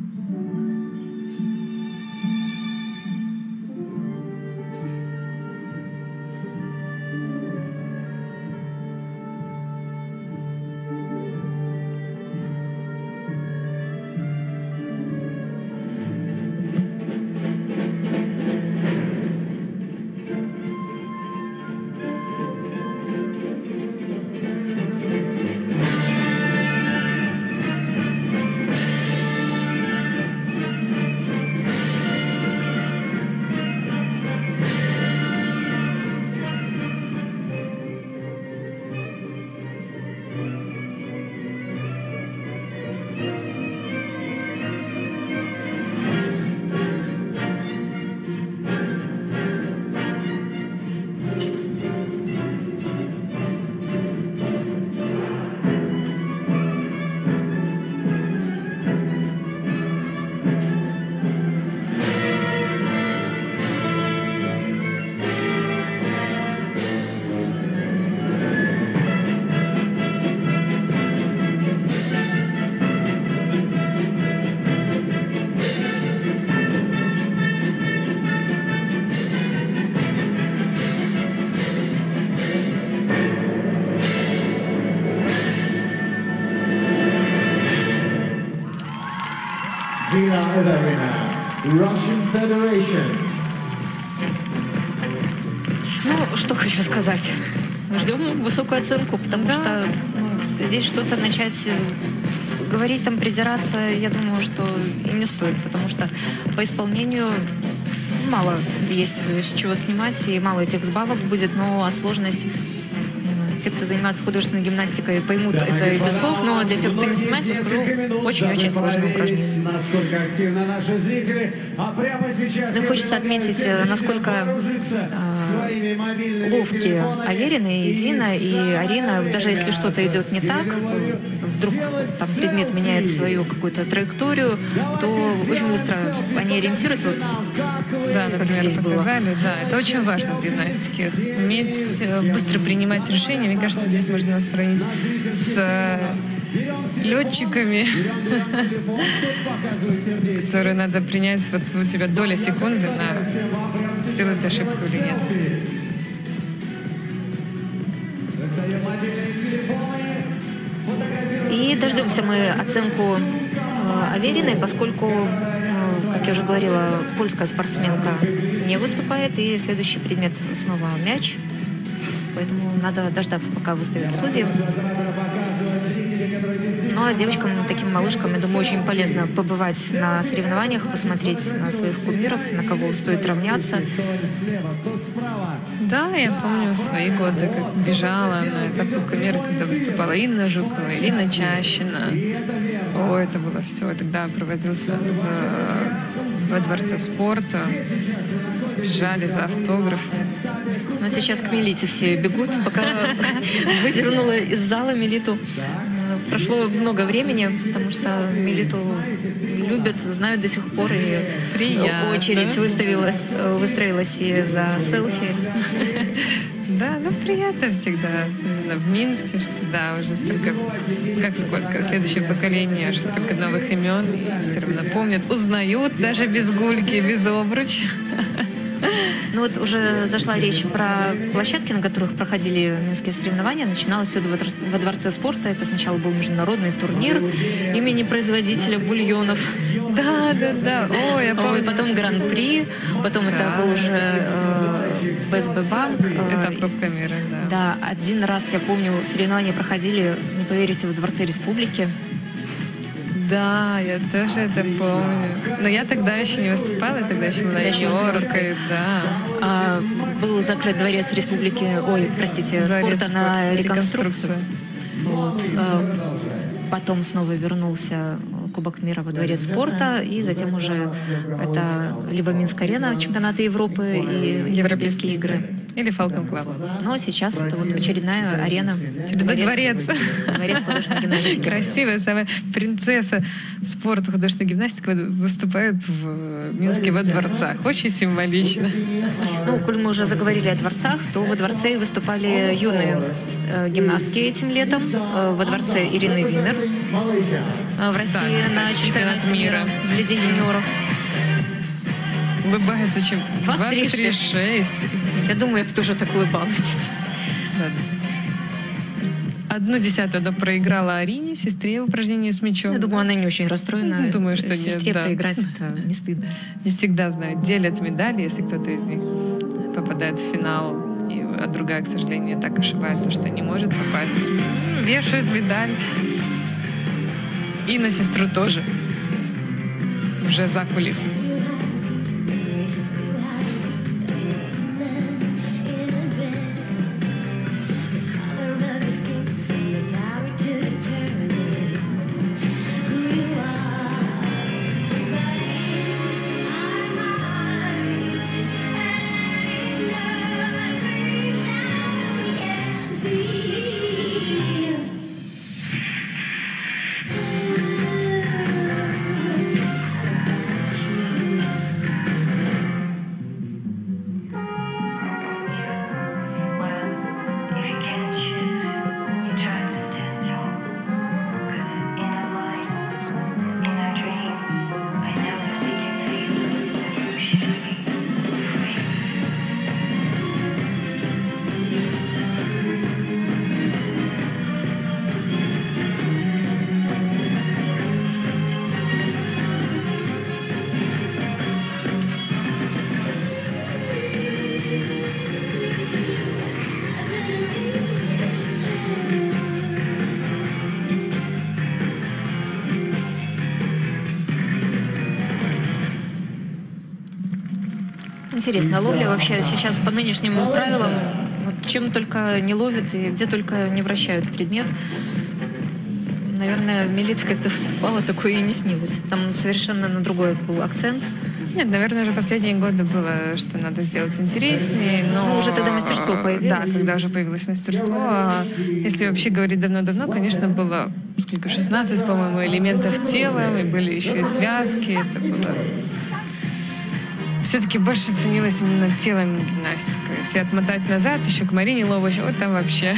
Dina Everina, Russian Federation. Ну, что хочу сказать. Ждем высокую оценку, потому Да. что ну, здесь что-то начать говорить там, придираться, я думаю, что и не стоит, потому что по исполнению мало есть с чего снимать, и мало этих сбавок будет, но а сложность... Те, кто занимается художественной гимнастикой, поймут это и без слов, но для тех, кто не занимается, скажу, очень-очень сложное упражнение. Ну, хочется отметить, насколько э, ловкие Аверина и Дина, и Арина. Даже если что-то идет не так, вдруг там предмет меняет свою какую-то траекторию, то очень быстро они ориентируются. Вот, да, например, показали. Да, это очень важно в гимнастике. Уметь быстро принимать решения. Мне кажется, здесь можно нас сравнить с летчиками, которые надо принять. Вот у тебя доля секунды на сделать ошибку или нет. И дождемся мы оценку э, Авериной, поскольку, э, как я уже говорила, польская спортсменка не выступает, и следующий предмет снова мяч. Поэтому надо дождаться, пока выставят судьи. Ну а девочкам, таким малышкам, я думаю, очень полезно побывать на соревнованиях, посмотреть на своих кумиров, на кого стоит равняться. Да, я помню свои годы, как бежала на этапы кумира, когда выступала Инна Жукова, Ирина Чащина. О, это было все. Тогда проводился в, во Дворце спорта. Бежали за автографами. Но сейчас к Мелите все бегут, пока выдернула из зала Мелиту. Прошло много времени, потому что Мелиту любят, знают до сих пор, и Приятно. очередь выставилась, выстроилась и за селфи. Да, ну приятно всегда, особенно в Минске, что да, уже столько, как сколько, следующее поколение, уже столько новых имен, и все равно помнят, узнают даже без гульки, без обруча. Ну вот уже зашла речь про площадки, на которых проходили минские соревнования. Начиналось все во Дворце спорта. Это сначала был международный турнир имени производителя бульонов. Да, да, да. О, я помню. Ой, потом Гран-при, потом да. это был уже э, БСБ банк. Этап Кубка мира, да. Да, один раз, я помню, соревнования проходили, не поверите, во Дворце Республики. Да, я тоже это помню. Но я тогда еще не выступала, я тогда еще была юниоркой, да. А, был закрыт Дворец Республики, ой, простите, Дворец спорта на реконструкцию. реконструкцию. Вот. А, потом снова вернулся Кубок мира во Дворец спорта, и затем уже это либо Минск-арена, чемпионаты Европы и Европейские игры. Или Falcon Club. Но сейчас это вот очередная арена. Очередной дворец. Дворец художественной гимнастики. Красивая самая принцесса спорта художественной гимнастики выступает в Минске во дворцах. Очень символично. Ну, коль мы уже заговорили о дворцах, то во дворце выступали юные э, гимнастки этим летом. Э, во дворце Ирины Винер. Э, в России да, на чемпионате мира среди юниоров. Улыбается, чем двадцать три шесть. Я думаю, я бы тоже так улыбалась. Да. Одну десятую она проиграла Арине, сестре в упражнении с мячом. Я думаю, она не очень расстроена. Ну, думаю, что сестре нет, да. проиграть это не стыдно. Не всегда знают, делят медали, если кто-то из них попадает в финал, и, а другая, к сожалению, так ошибается, что не может попасть. Вешают медаль. И на сестру тоже. Уже за кулисами. Интересная ловля. Вообще сейчас по нынешним правилам вот, чем только не ловят и где только не вращают предмет. Наверное, Мелита, когда выступала, такое и не снилось. Там совершенно на другой был акцент. Нет, наверное, уже последние годы было, что надо сделать интереснее, но... Ну, уже тогда мастерство появилось. Да, когда уже появилось мастерство. А если вообще говорить давно-давно, конечно, было сколько, шестнадцать, по-моему, элементов тела, и были еще и связки. Это было... Все-таки больше ценилась именно телом гимнастика. Если отмотать назад, еще к Марине Лобач, вот там вообще...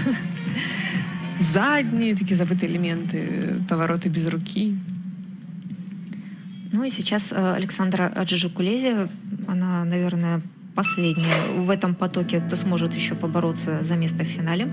Задние такие забытые элементы, повороты без руки. Ну и сейчас Александра Аджижукулезе, она, наверное, последняя в этом потоке, кто сможет еще побороться за место в финале.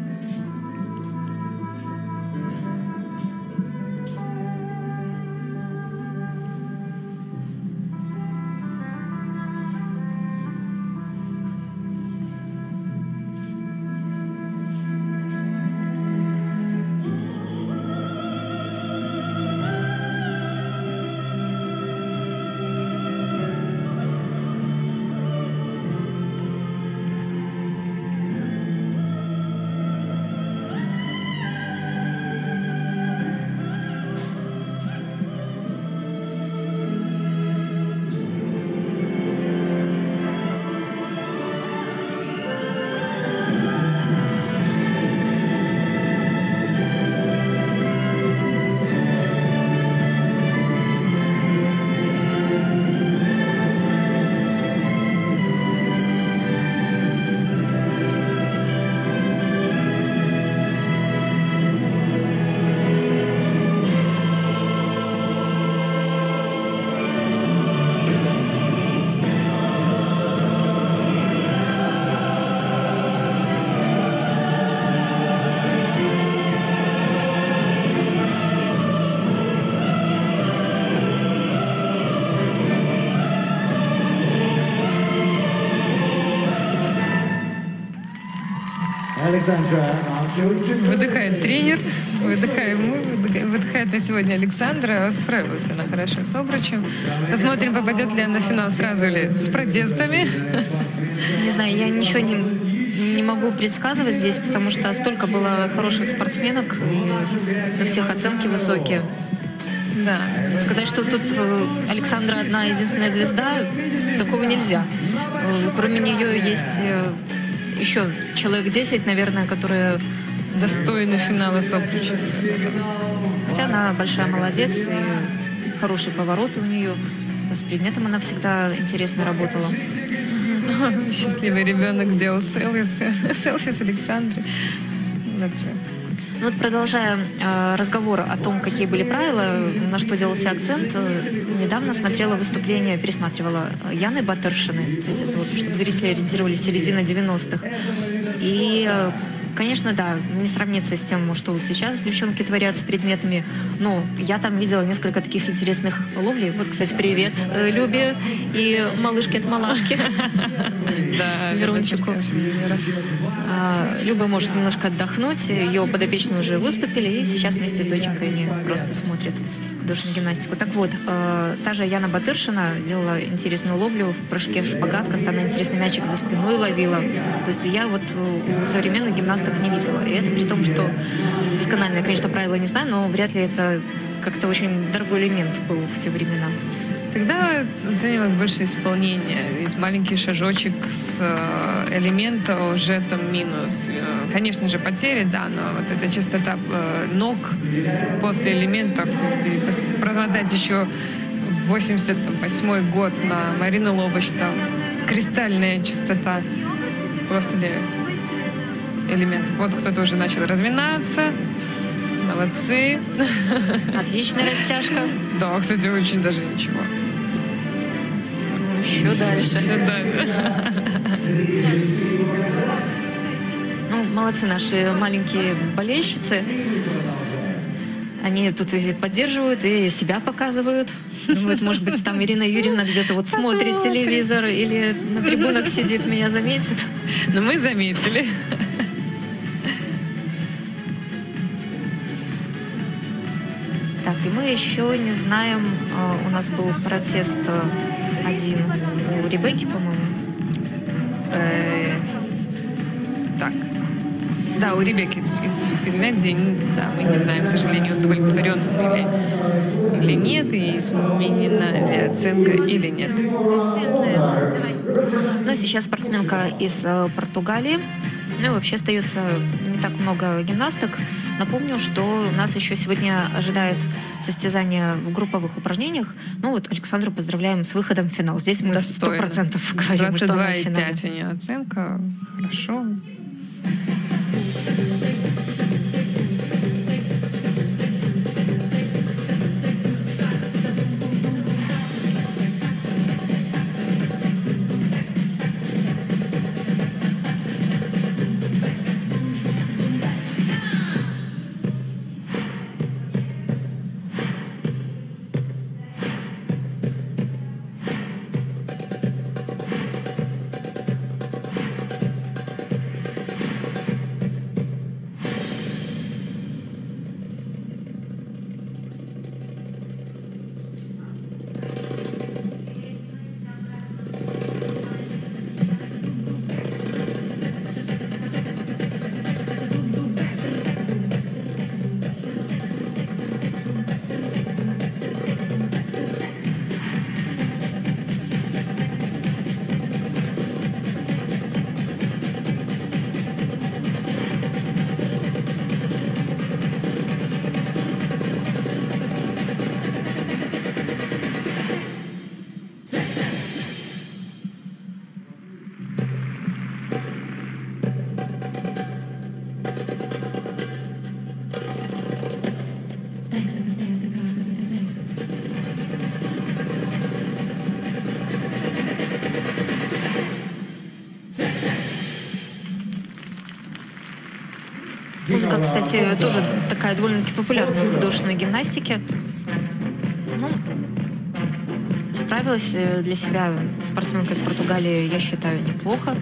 Выдыхает тренер, выдыхаем мы, выдыхает на сегодня Александра. Справилась она хорошо с обручем. Посмотрим, попадет ли она на финал сразу или с протестами. Не знаю, я ничего не, не могу предсказывать здесь, потому что столько было хороших спортсменок, и у всех оценки высокие. Да. Сказать, что тут Александра одна единственная звезда, такого нельзя. Кроме нее есть еще человек десять, наверное, которые достойны финала с обручем. Хотя она большая молодец, и хорошие повороты у нее. С предметом она всегда интересно работала. Счастливый ребенок сделал селфи, селфи с Александрой. Молодцы. Ну вот, продолжая э, разговор о том, какие были правила, на что делался акцент, э, недавно смотрела выступление, пересматривала Яны Батыршиной, то есть это вот, чтобы зрители ориентировались, середина девяностых. И, э, конечно, да, не сравнится с тем, что сейчас девчонки творят с предметами, но я там видела несколько таких интересных ловлей. Вот, кстати, привет э, Любе и малышке от малашки. Да, Верунчику. Люба может немножко отдохнуть, ее подопечные уже выступили, и сейчас вместе с доченькой они просто смотрят художественную гимнастику. Так вот, э, та же Яна Батыршина делала интересную ловлю в прыжке в шпагат, как-то она интересный мячик за спиной ловила. То есть я вот у современных гимнасток не видела. И это при том, что досконально, конечно, правила не знаю, но вряд ли это как-то очень дорогой элемент был в те времена. Тогда оценивалось больше исполнение. Ведь маленький шажочек с элемента уже там минус. Конечно же, потери, да, но вот эта частота ног после элементов, если промотать еще восемьдесят восьмой год на Марину Лобач, там кристальная частота после элементов. Вот кто-то уже начал разминаться. Молодцы. Отличная растяжка. Да, кстати, очень даже ничего. Еще дальше. Еще дальше. Ну, молодцы наши маленькие болельщицы. Они тут и поддерживают, и себя показывают. Думают, может быть, там Ирина Юрьевна где-то вот смотрит телевизор или на трибунах сидит, меня заметит. Но мы заметили. Так, и мы еще не знаем, у нас был протест один у Ребекки, по-моему. Э, Так. Да, у Ребекки из Финляндии, да, мы не знаем, к сожалению, удовлетворен или, или нет, и изменена ли оценка или нет. Ну, сейчас спортсменка из э, Португалии. Ну и вообще остается не так много гимнасток. Напомню, что нас еще сегодня ожидает состязание в групповых упражнениях. Ну вот Александру поздравляем с выходом в финал. Здесь мы сто процентов говорим, что она в двадцать два и финале. пять у нее оценка. Хорошо. Музыка, кстати, тоже такая довольно-таки популярная в художественной гимнастике. Ну, справилась для себя спортсменка из Португалии, я считаю, неплохо.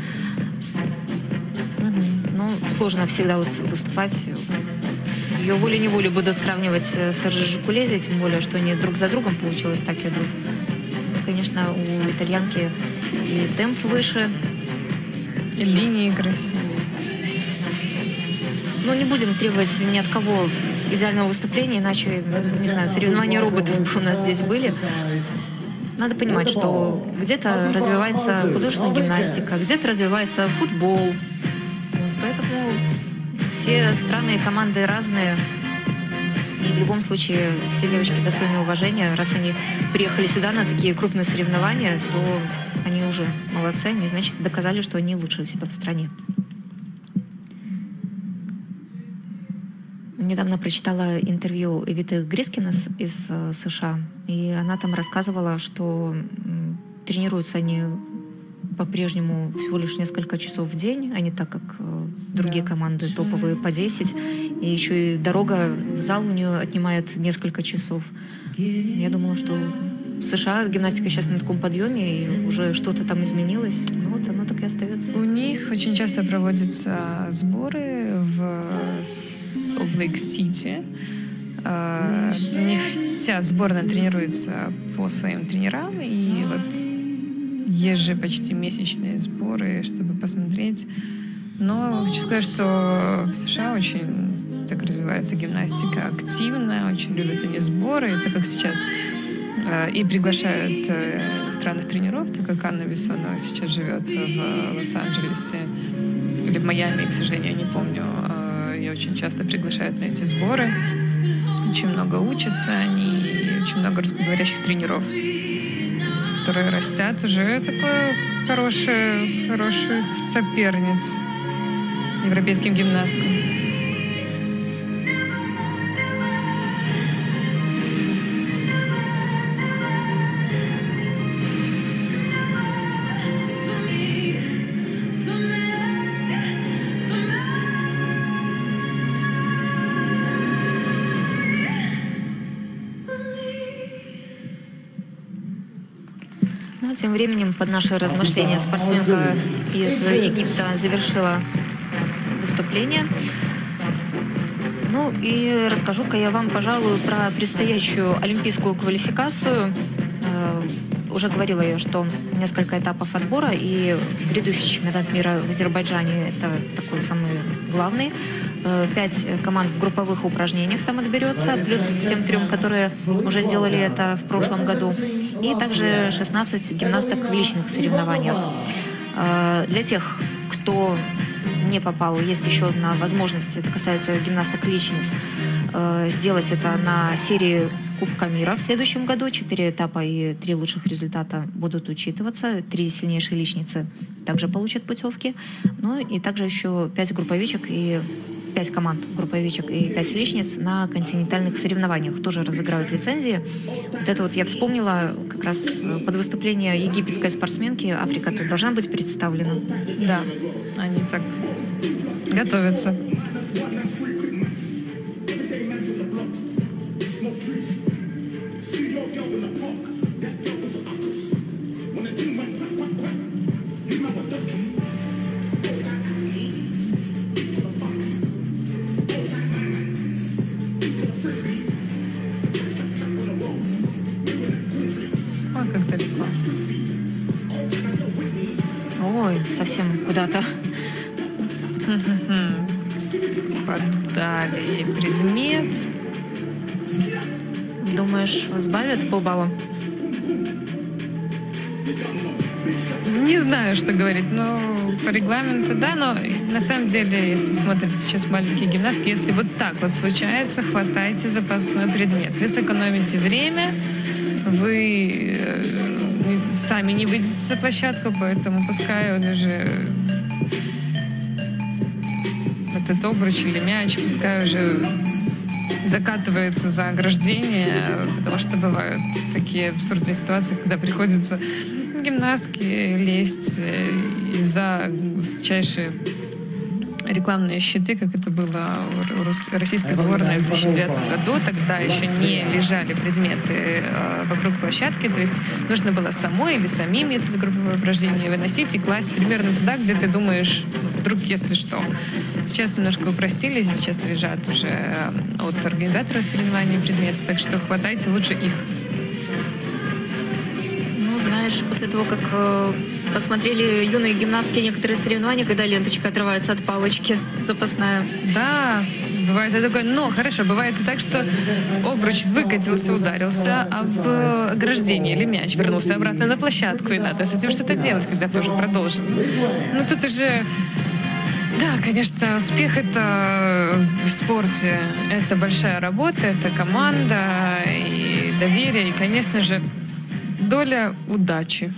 Ну, сложно всегда вот выступать. Ее волей-неволей будут сравнивать с Эржи Жукулезе, тем более, что они друг за другом, получилось, так идут. Конечно, у итальянки и темп выше, И линии красивые. Ну, не будем требовать ни от кого идеального выступления, иначе, не знаю, соревнования роботов бы у нас здесь были. Надо понимать, что где-то развивается художественная гимнастика, где-то развивается футбол. Поэтому все страны и команды разные. И в любом случае все девочки достойны уважения. Раз они приехали сюда на такие крупные соревнования, то они уже молодцы. Они, значит, доказали, что они лучше у себя в стране. Недавно прочитала интервью Эвиты Грискинес из э, США, и она там рассказывала, что м, тренируются они по-прежнему всего лишь несколько часов в день, а не так, как э, другие команды топовые по десять. И еще и дорога в зал у нее отнимает несколько часов. Я думала, что в США гимнастика сейчас на таком подъеме, и уже что-то там изменилось. Ну вот оно так и остается. У них очень часто проводятся сборы в Солт-Лейк-Сити. Uh, у них вся сборная тренируется по своим тренерам, и вот есть же почти месячные сборы, чтобы посмотреть. Но хочу сказать, что в США очень так развивается гимнастика активно, очень любят они сборы, так как сейчас uh, и приглашают uh, иностранных тренеров, так как Анна Бессонова сейчас живет в Лос-Анджелесе или в Майами, к сожалению, я не помню. Uh, ее очень часто приглашают на эти сборы. Очень много учатся они, и очень много русскоговорящих тренеров, которые растят уже такое хорошее, хороших соперниц европейским гимнасткам. Тем временем под наши размышления спортсменка из Египта завершила выступление. Ну и расскажу-ка я вам, пожалуй, про предстоящую олимпийскую квалификацию. уже говорила я, что несколько этапов отбора, и грядущий чемпионат мира в Азербайджане это такой самый главный. Пять команд в групповых упражнениях там отберется, плюс к тем трем, которые уже сделали это в прошлом году. И также шестнадцать гимнасток в личных соревнованиях. Для тех, кто не попал, есть еще одна возможность, это касается гимнасток-личниц, сделать это на серии Кубка мира в следующем году. Четыре этапа и три лучших результата будут учитываться. Три сильнейшие личницы также получат путевки. Ну и также еще пять групповичек и пять команд групповичек и пять личниц на континентальных соревнованиях тоже разыграют лицензии. Вот это вот я вспомнила как раз под выступление египетской спортсменки. Африка-то должна быть представлена. Да, они так готовятся. Ой, как далеко. Ой, совсем куда-то. Подали ей предмет. Думаешь, сбавят полбалла? Не знаю, что говорить, но по регламенту, да, но на самом деле, если смотрите сейчас маленькие гимнастки, если вот так вот случается, хватайте запасной предмет. Вы сэкономите время, вы э, сами не выйдете за площадку, поэтому пускай он уже этот обруч или мяч, пускай уже закатывается за ограждение, потому что бывают такие абсурдные ситуации, когда приходится гимнастки лезть из-за высочайшие рекламные щиты, как это было у российской сборной в две тысячи девятом году. Тогда еще не лежали предметы э, вокруг площадки, то есть нужно было самой или самим, если это групповое упражнение, выносить и класть примерно туда, где ты думаешь, вдруг если что. Сейчас немножко упростили, сейчас лежат уже от организатора соревнований предметы, так что хватайте лучше их. Ну, знаешь, после того, как э, посмотрели юные гимнастки некоторые соревнования, когда ленточка отрывается от палочки запасная. Да, бывает и такое. Но хорошо, бывает и так, что обруч выкатился, ударился об ограждение или мяч вернулся обратно на площадку, и надо с этим что-то делать, когда ты уже продолжен. Ну, тут уже... Да, конечно, успех это в спорте. Это большая работа, это команда и доверие, и, конечно же, доля удачи.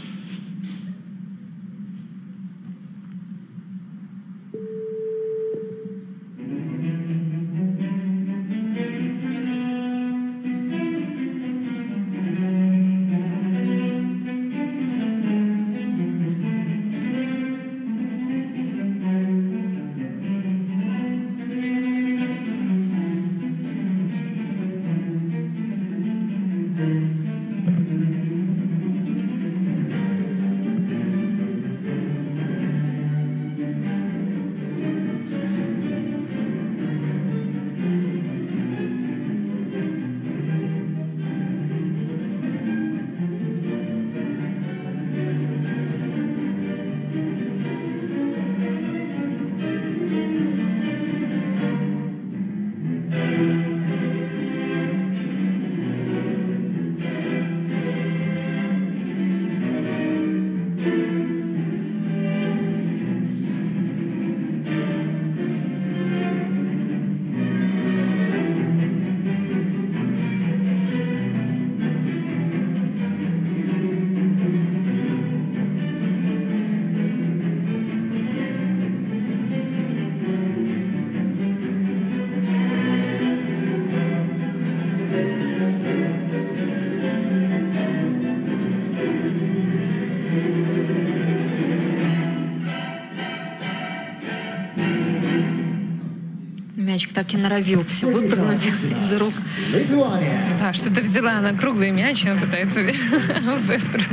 Мячик так и норовил все выпрыгнуть из рук. Да, что-то взяла она круглый мяч, она пытается выпрыгнуть.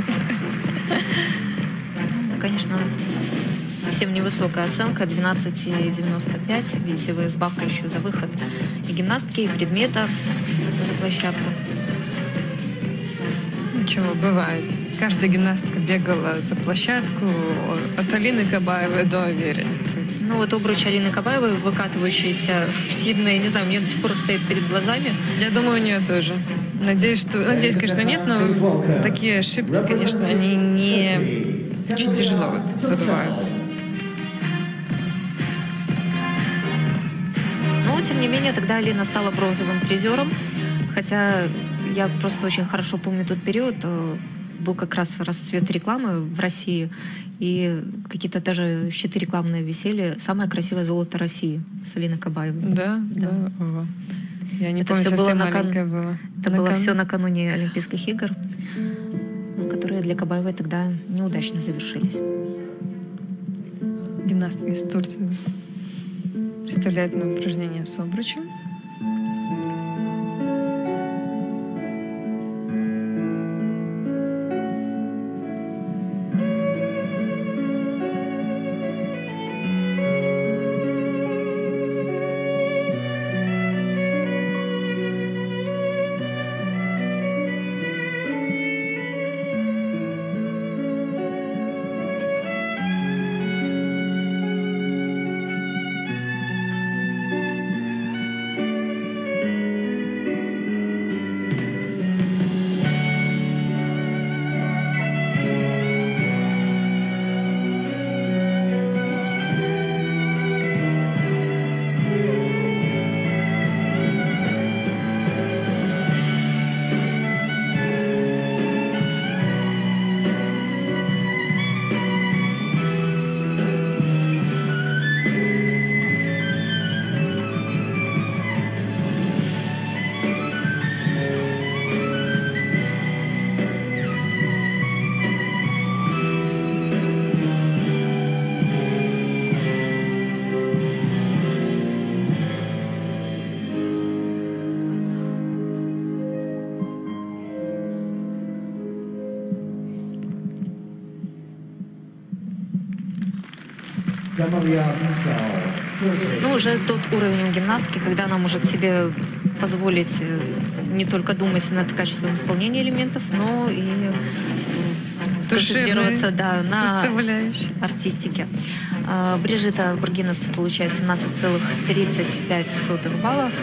Конечно, совсем невысокая оценка, двенадцать девяносто пять. Видите, вы сбавка еще за выход и гимнастки, и предмета за площадку. Ничего, бывает. каждая гимнастка бегала за площадку от Алины Кабаевой до Авери. Ну вот обруч Алины Кабаевой, выкатывающийся в Сиднее, не знаю, мне до сих пор стоит перед глазами. Я думаю, у нее тоже. Надеюсь, что... Надеюсь, конечно, нет, но такие ошибки, конечно, они не... очень тяжело забываются. Но, тем не менее, тогда Алина стала бронзовым призером. Хотя я просто очень хорошо помню тот период. Был как раз расцвет рекламы в России. И какие-то даже щиты рекламные висели. «Самое красивое золото России» с Алиной Кабаевой. Да? Да. да. Я не Это помню, все совсем было маленькая накан... была. Это Накан... было все накануне Олимпийских игр, которые для Кабаевой тогда неудачно завершились. Гимнастка из Турции представляет нам упражнение с обручем. Ну, уже тот уровень гимнастки, когда она может себе позволить не только думать над качеством исполнения элементов, но и сконцентрироваться да, на артистике. Брижита Бургинес получает семнадцать целых тридцать пять сотых балла.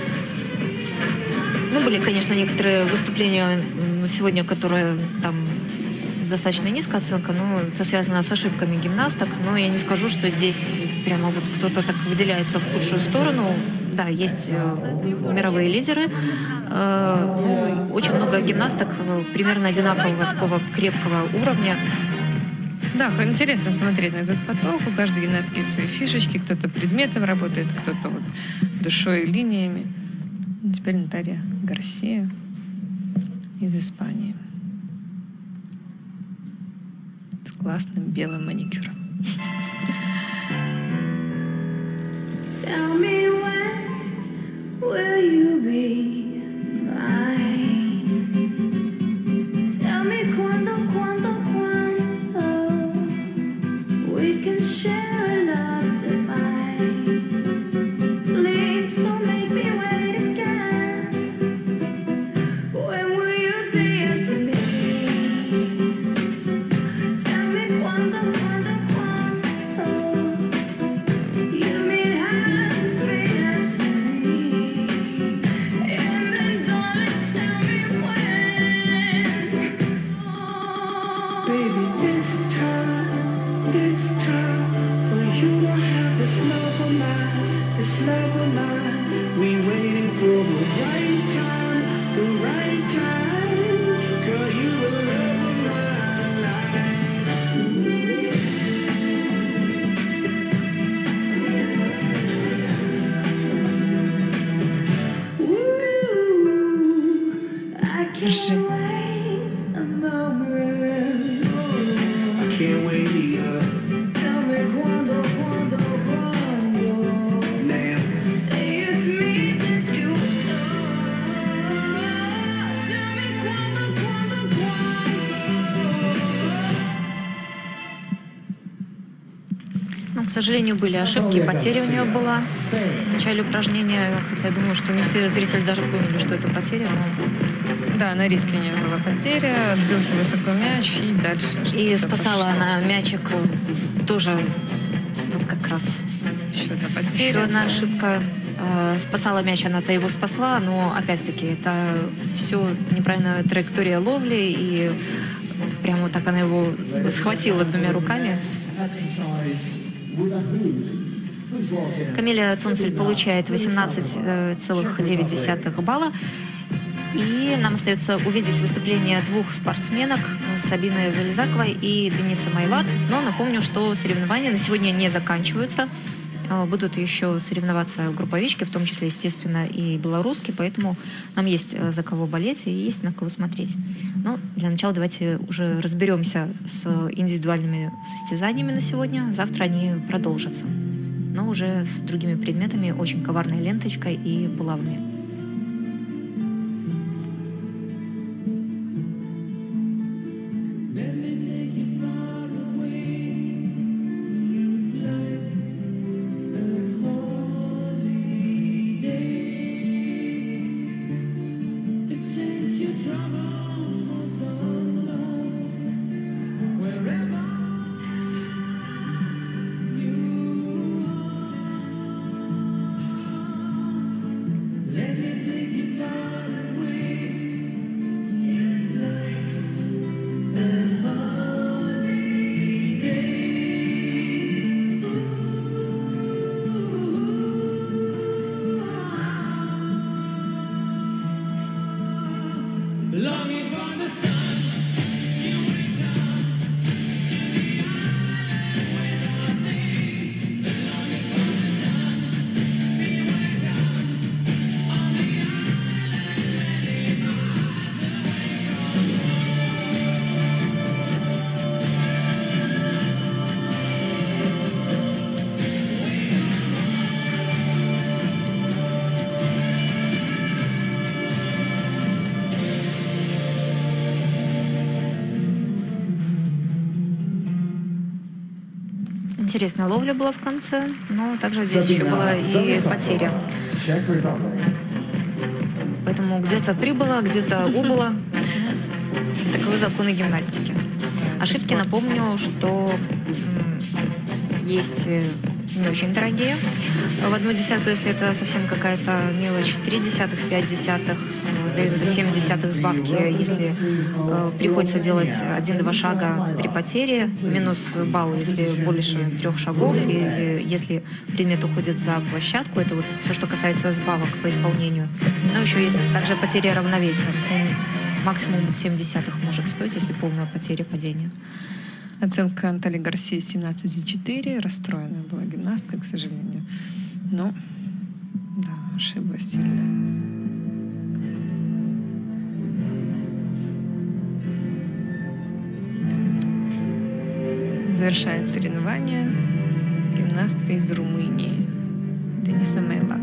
Ну, были, конечно, некоторые выступления сегодня, которые там достаточно низкая оценка, но это связано с ошибками гимнасток. Но я не скажу, что здесь прямо вот кто-то так выделяется в худшую сторону. Да, есть э, мировые лидеры. Э, ну, очень много гимнасток примерно одинакового такого крепкого уровня. Да, интересно смотреть на этот поток. У каждой гимнастки есть свои фишечки. Кто-то предметом работает, кто-то вот душой и линиями. Теперь Наталья Гарсия из Испании. С классным белым маникюром. Tell me when will you be mine? Tell me cuando, cuando, cuando we can share a love divine. Please don't make me wait again. When will you say yes to me? Tell me cuando, cuando, cuando you mean have been as to me. And then darling, tell me when. Baby, it's time, it's time for you to have this love of mine, this love of mine. We waiting for the right time, the right time. Girl, you the love of my life. Ooh, I Держи. can't wait a moment. I can't wait either. Tell me cuando, cuando, cuando. Now, Say it's me that you adore. Tell me cuando, cuando, cuando. Ну, к сожалению, были ошибки, потеря у нее была в начале упражнения, хотя я думаю, что не все зрители даже поняли, что это потеря, но Да, на риске у нее была потеря, отбился высоко мяч и дальше. И что-то спасала пошло. она мячик тоже вот как раз. Еще одна потеря. Еще одна ошибка. Э, Спасала мяч, она-то его спасла, но опять-таки это все неправильная траектория ловли, и прямо вот так она его схватила двумя руками. Exercise with a hoop. Please welcome Камиля Тунцель получает восемнадцать целых девять десятых балла. И нам остается увидеть выступление двух спортсменок, Сабины Залезаковой и Дениса Майлат. Но напомню, что соревнования на сегодня не заканчиваются. Э, Будут еще соревноваться групповички, в том числе, естественно, и белорусские, поэтому нам есть э, за кого болеть и есть на кого смотреть. Но для начала давайте уже разберемся с индивидуальными состязаниями на сегодня. Завтра они продолжатся, но уже с другими предметами, очень коварной ленточкой и булавами. Интересная ловля была в конце, но также здесь еще была и потеря. Czech Republic. Поэтому где-то прибыла, где-то убыла. Таковы законы гимнастики. Ошибки, напомню, что м, есть э, не очень дорогие. В одну десятую, если это совсем какая-то мелочь, три десятых, пять десятых, э, даются семь десятых сбавки, если э, приходится делать один-два шага при потере, минус балл, если больше трех шагов, или если предмет уходит за площадку. Это вот все, что касается сбавок по исполнению. Но еще есть также потеря равновесия. Максимум семь десятых может стоить, если полная потеря падения. Оценка Натальи Гарсии семнадцать четыре. Расстроенная была гимнастка, к сожалению. Но, да, ошиблась сильно. Завершает соревнование гимнастка из Румынии Дениса Майлат.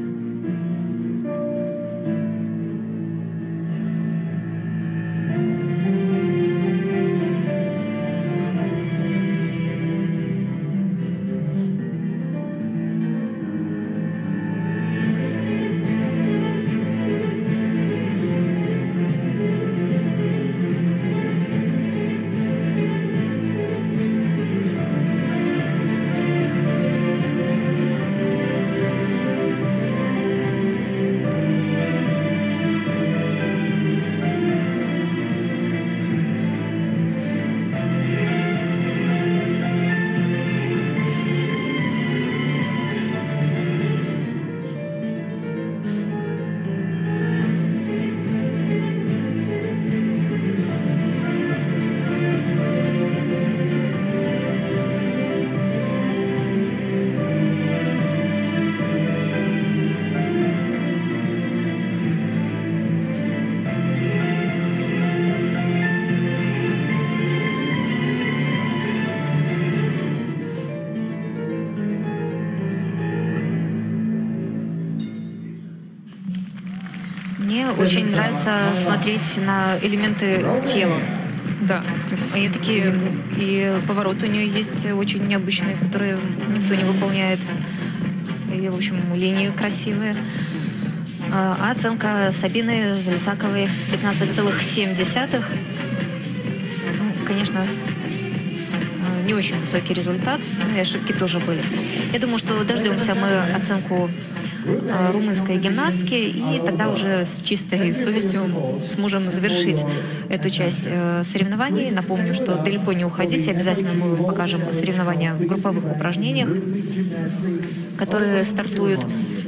Мне очень нравится смотреть на элементы тела. Да, красиво. Они такие, и повороты у нее есть очень необычные, которые никто не выполняет. И, в общем, линии красивые. А оценка Сабины Залисаковой пятнадцать целых семь десятых. Ну, конечно, не очень высокий результат, ну и ошибки тоже были. Я думаю, что дождемся мы оценку румынской гимнастки, и тогда уже с чистой совестью сможем завершить эту часть соревнований. Напомню, что далеко не уходите, обязательно мы вам покажем соревнования в групповых упражнениях, которые стартуют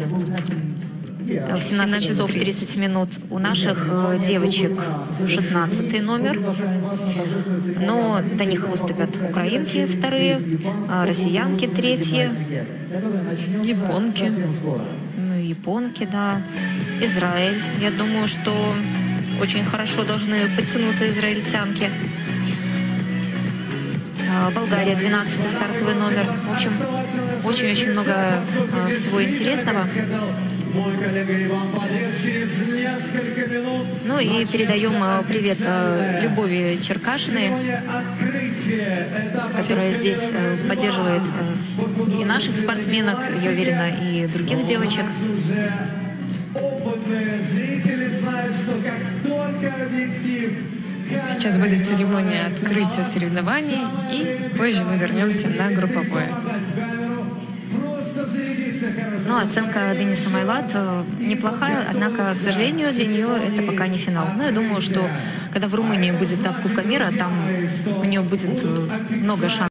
в семнадцать часов тридцать минут. У наших девочек шестнадцатый номер, но до них выступят украинки вторые, россиянки третьи, Японки. ну, японки, да, Израиль. Я думаю, что очень хорошо должны подтянуться израильтянки. Болгария, двенадцатый стартовый номер. В общем, очень-очень много а, всего интересного. Мой коллега Иван Подеш через несколько минут. Ну и передаем а, привет а, Любови Черкашиной, которая здесь а, поддерживает а, и наших спортсменок, я уверена, и других девочек. Опытные зрители знают, что как только объектив. Сейчас будет церемония открытия соревнований, и позже мы вернемся на групповое. Ну, оценка Дениса Майлат э, неплохая, однако, к сожалению, для нее это пока не финал. Но я думаю, что когда в Румынии будет этап Кубка мира, там у нее будет э, много шансов.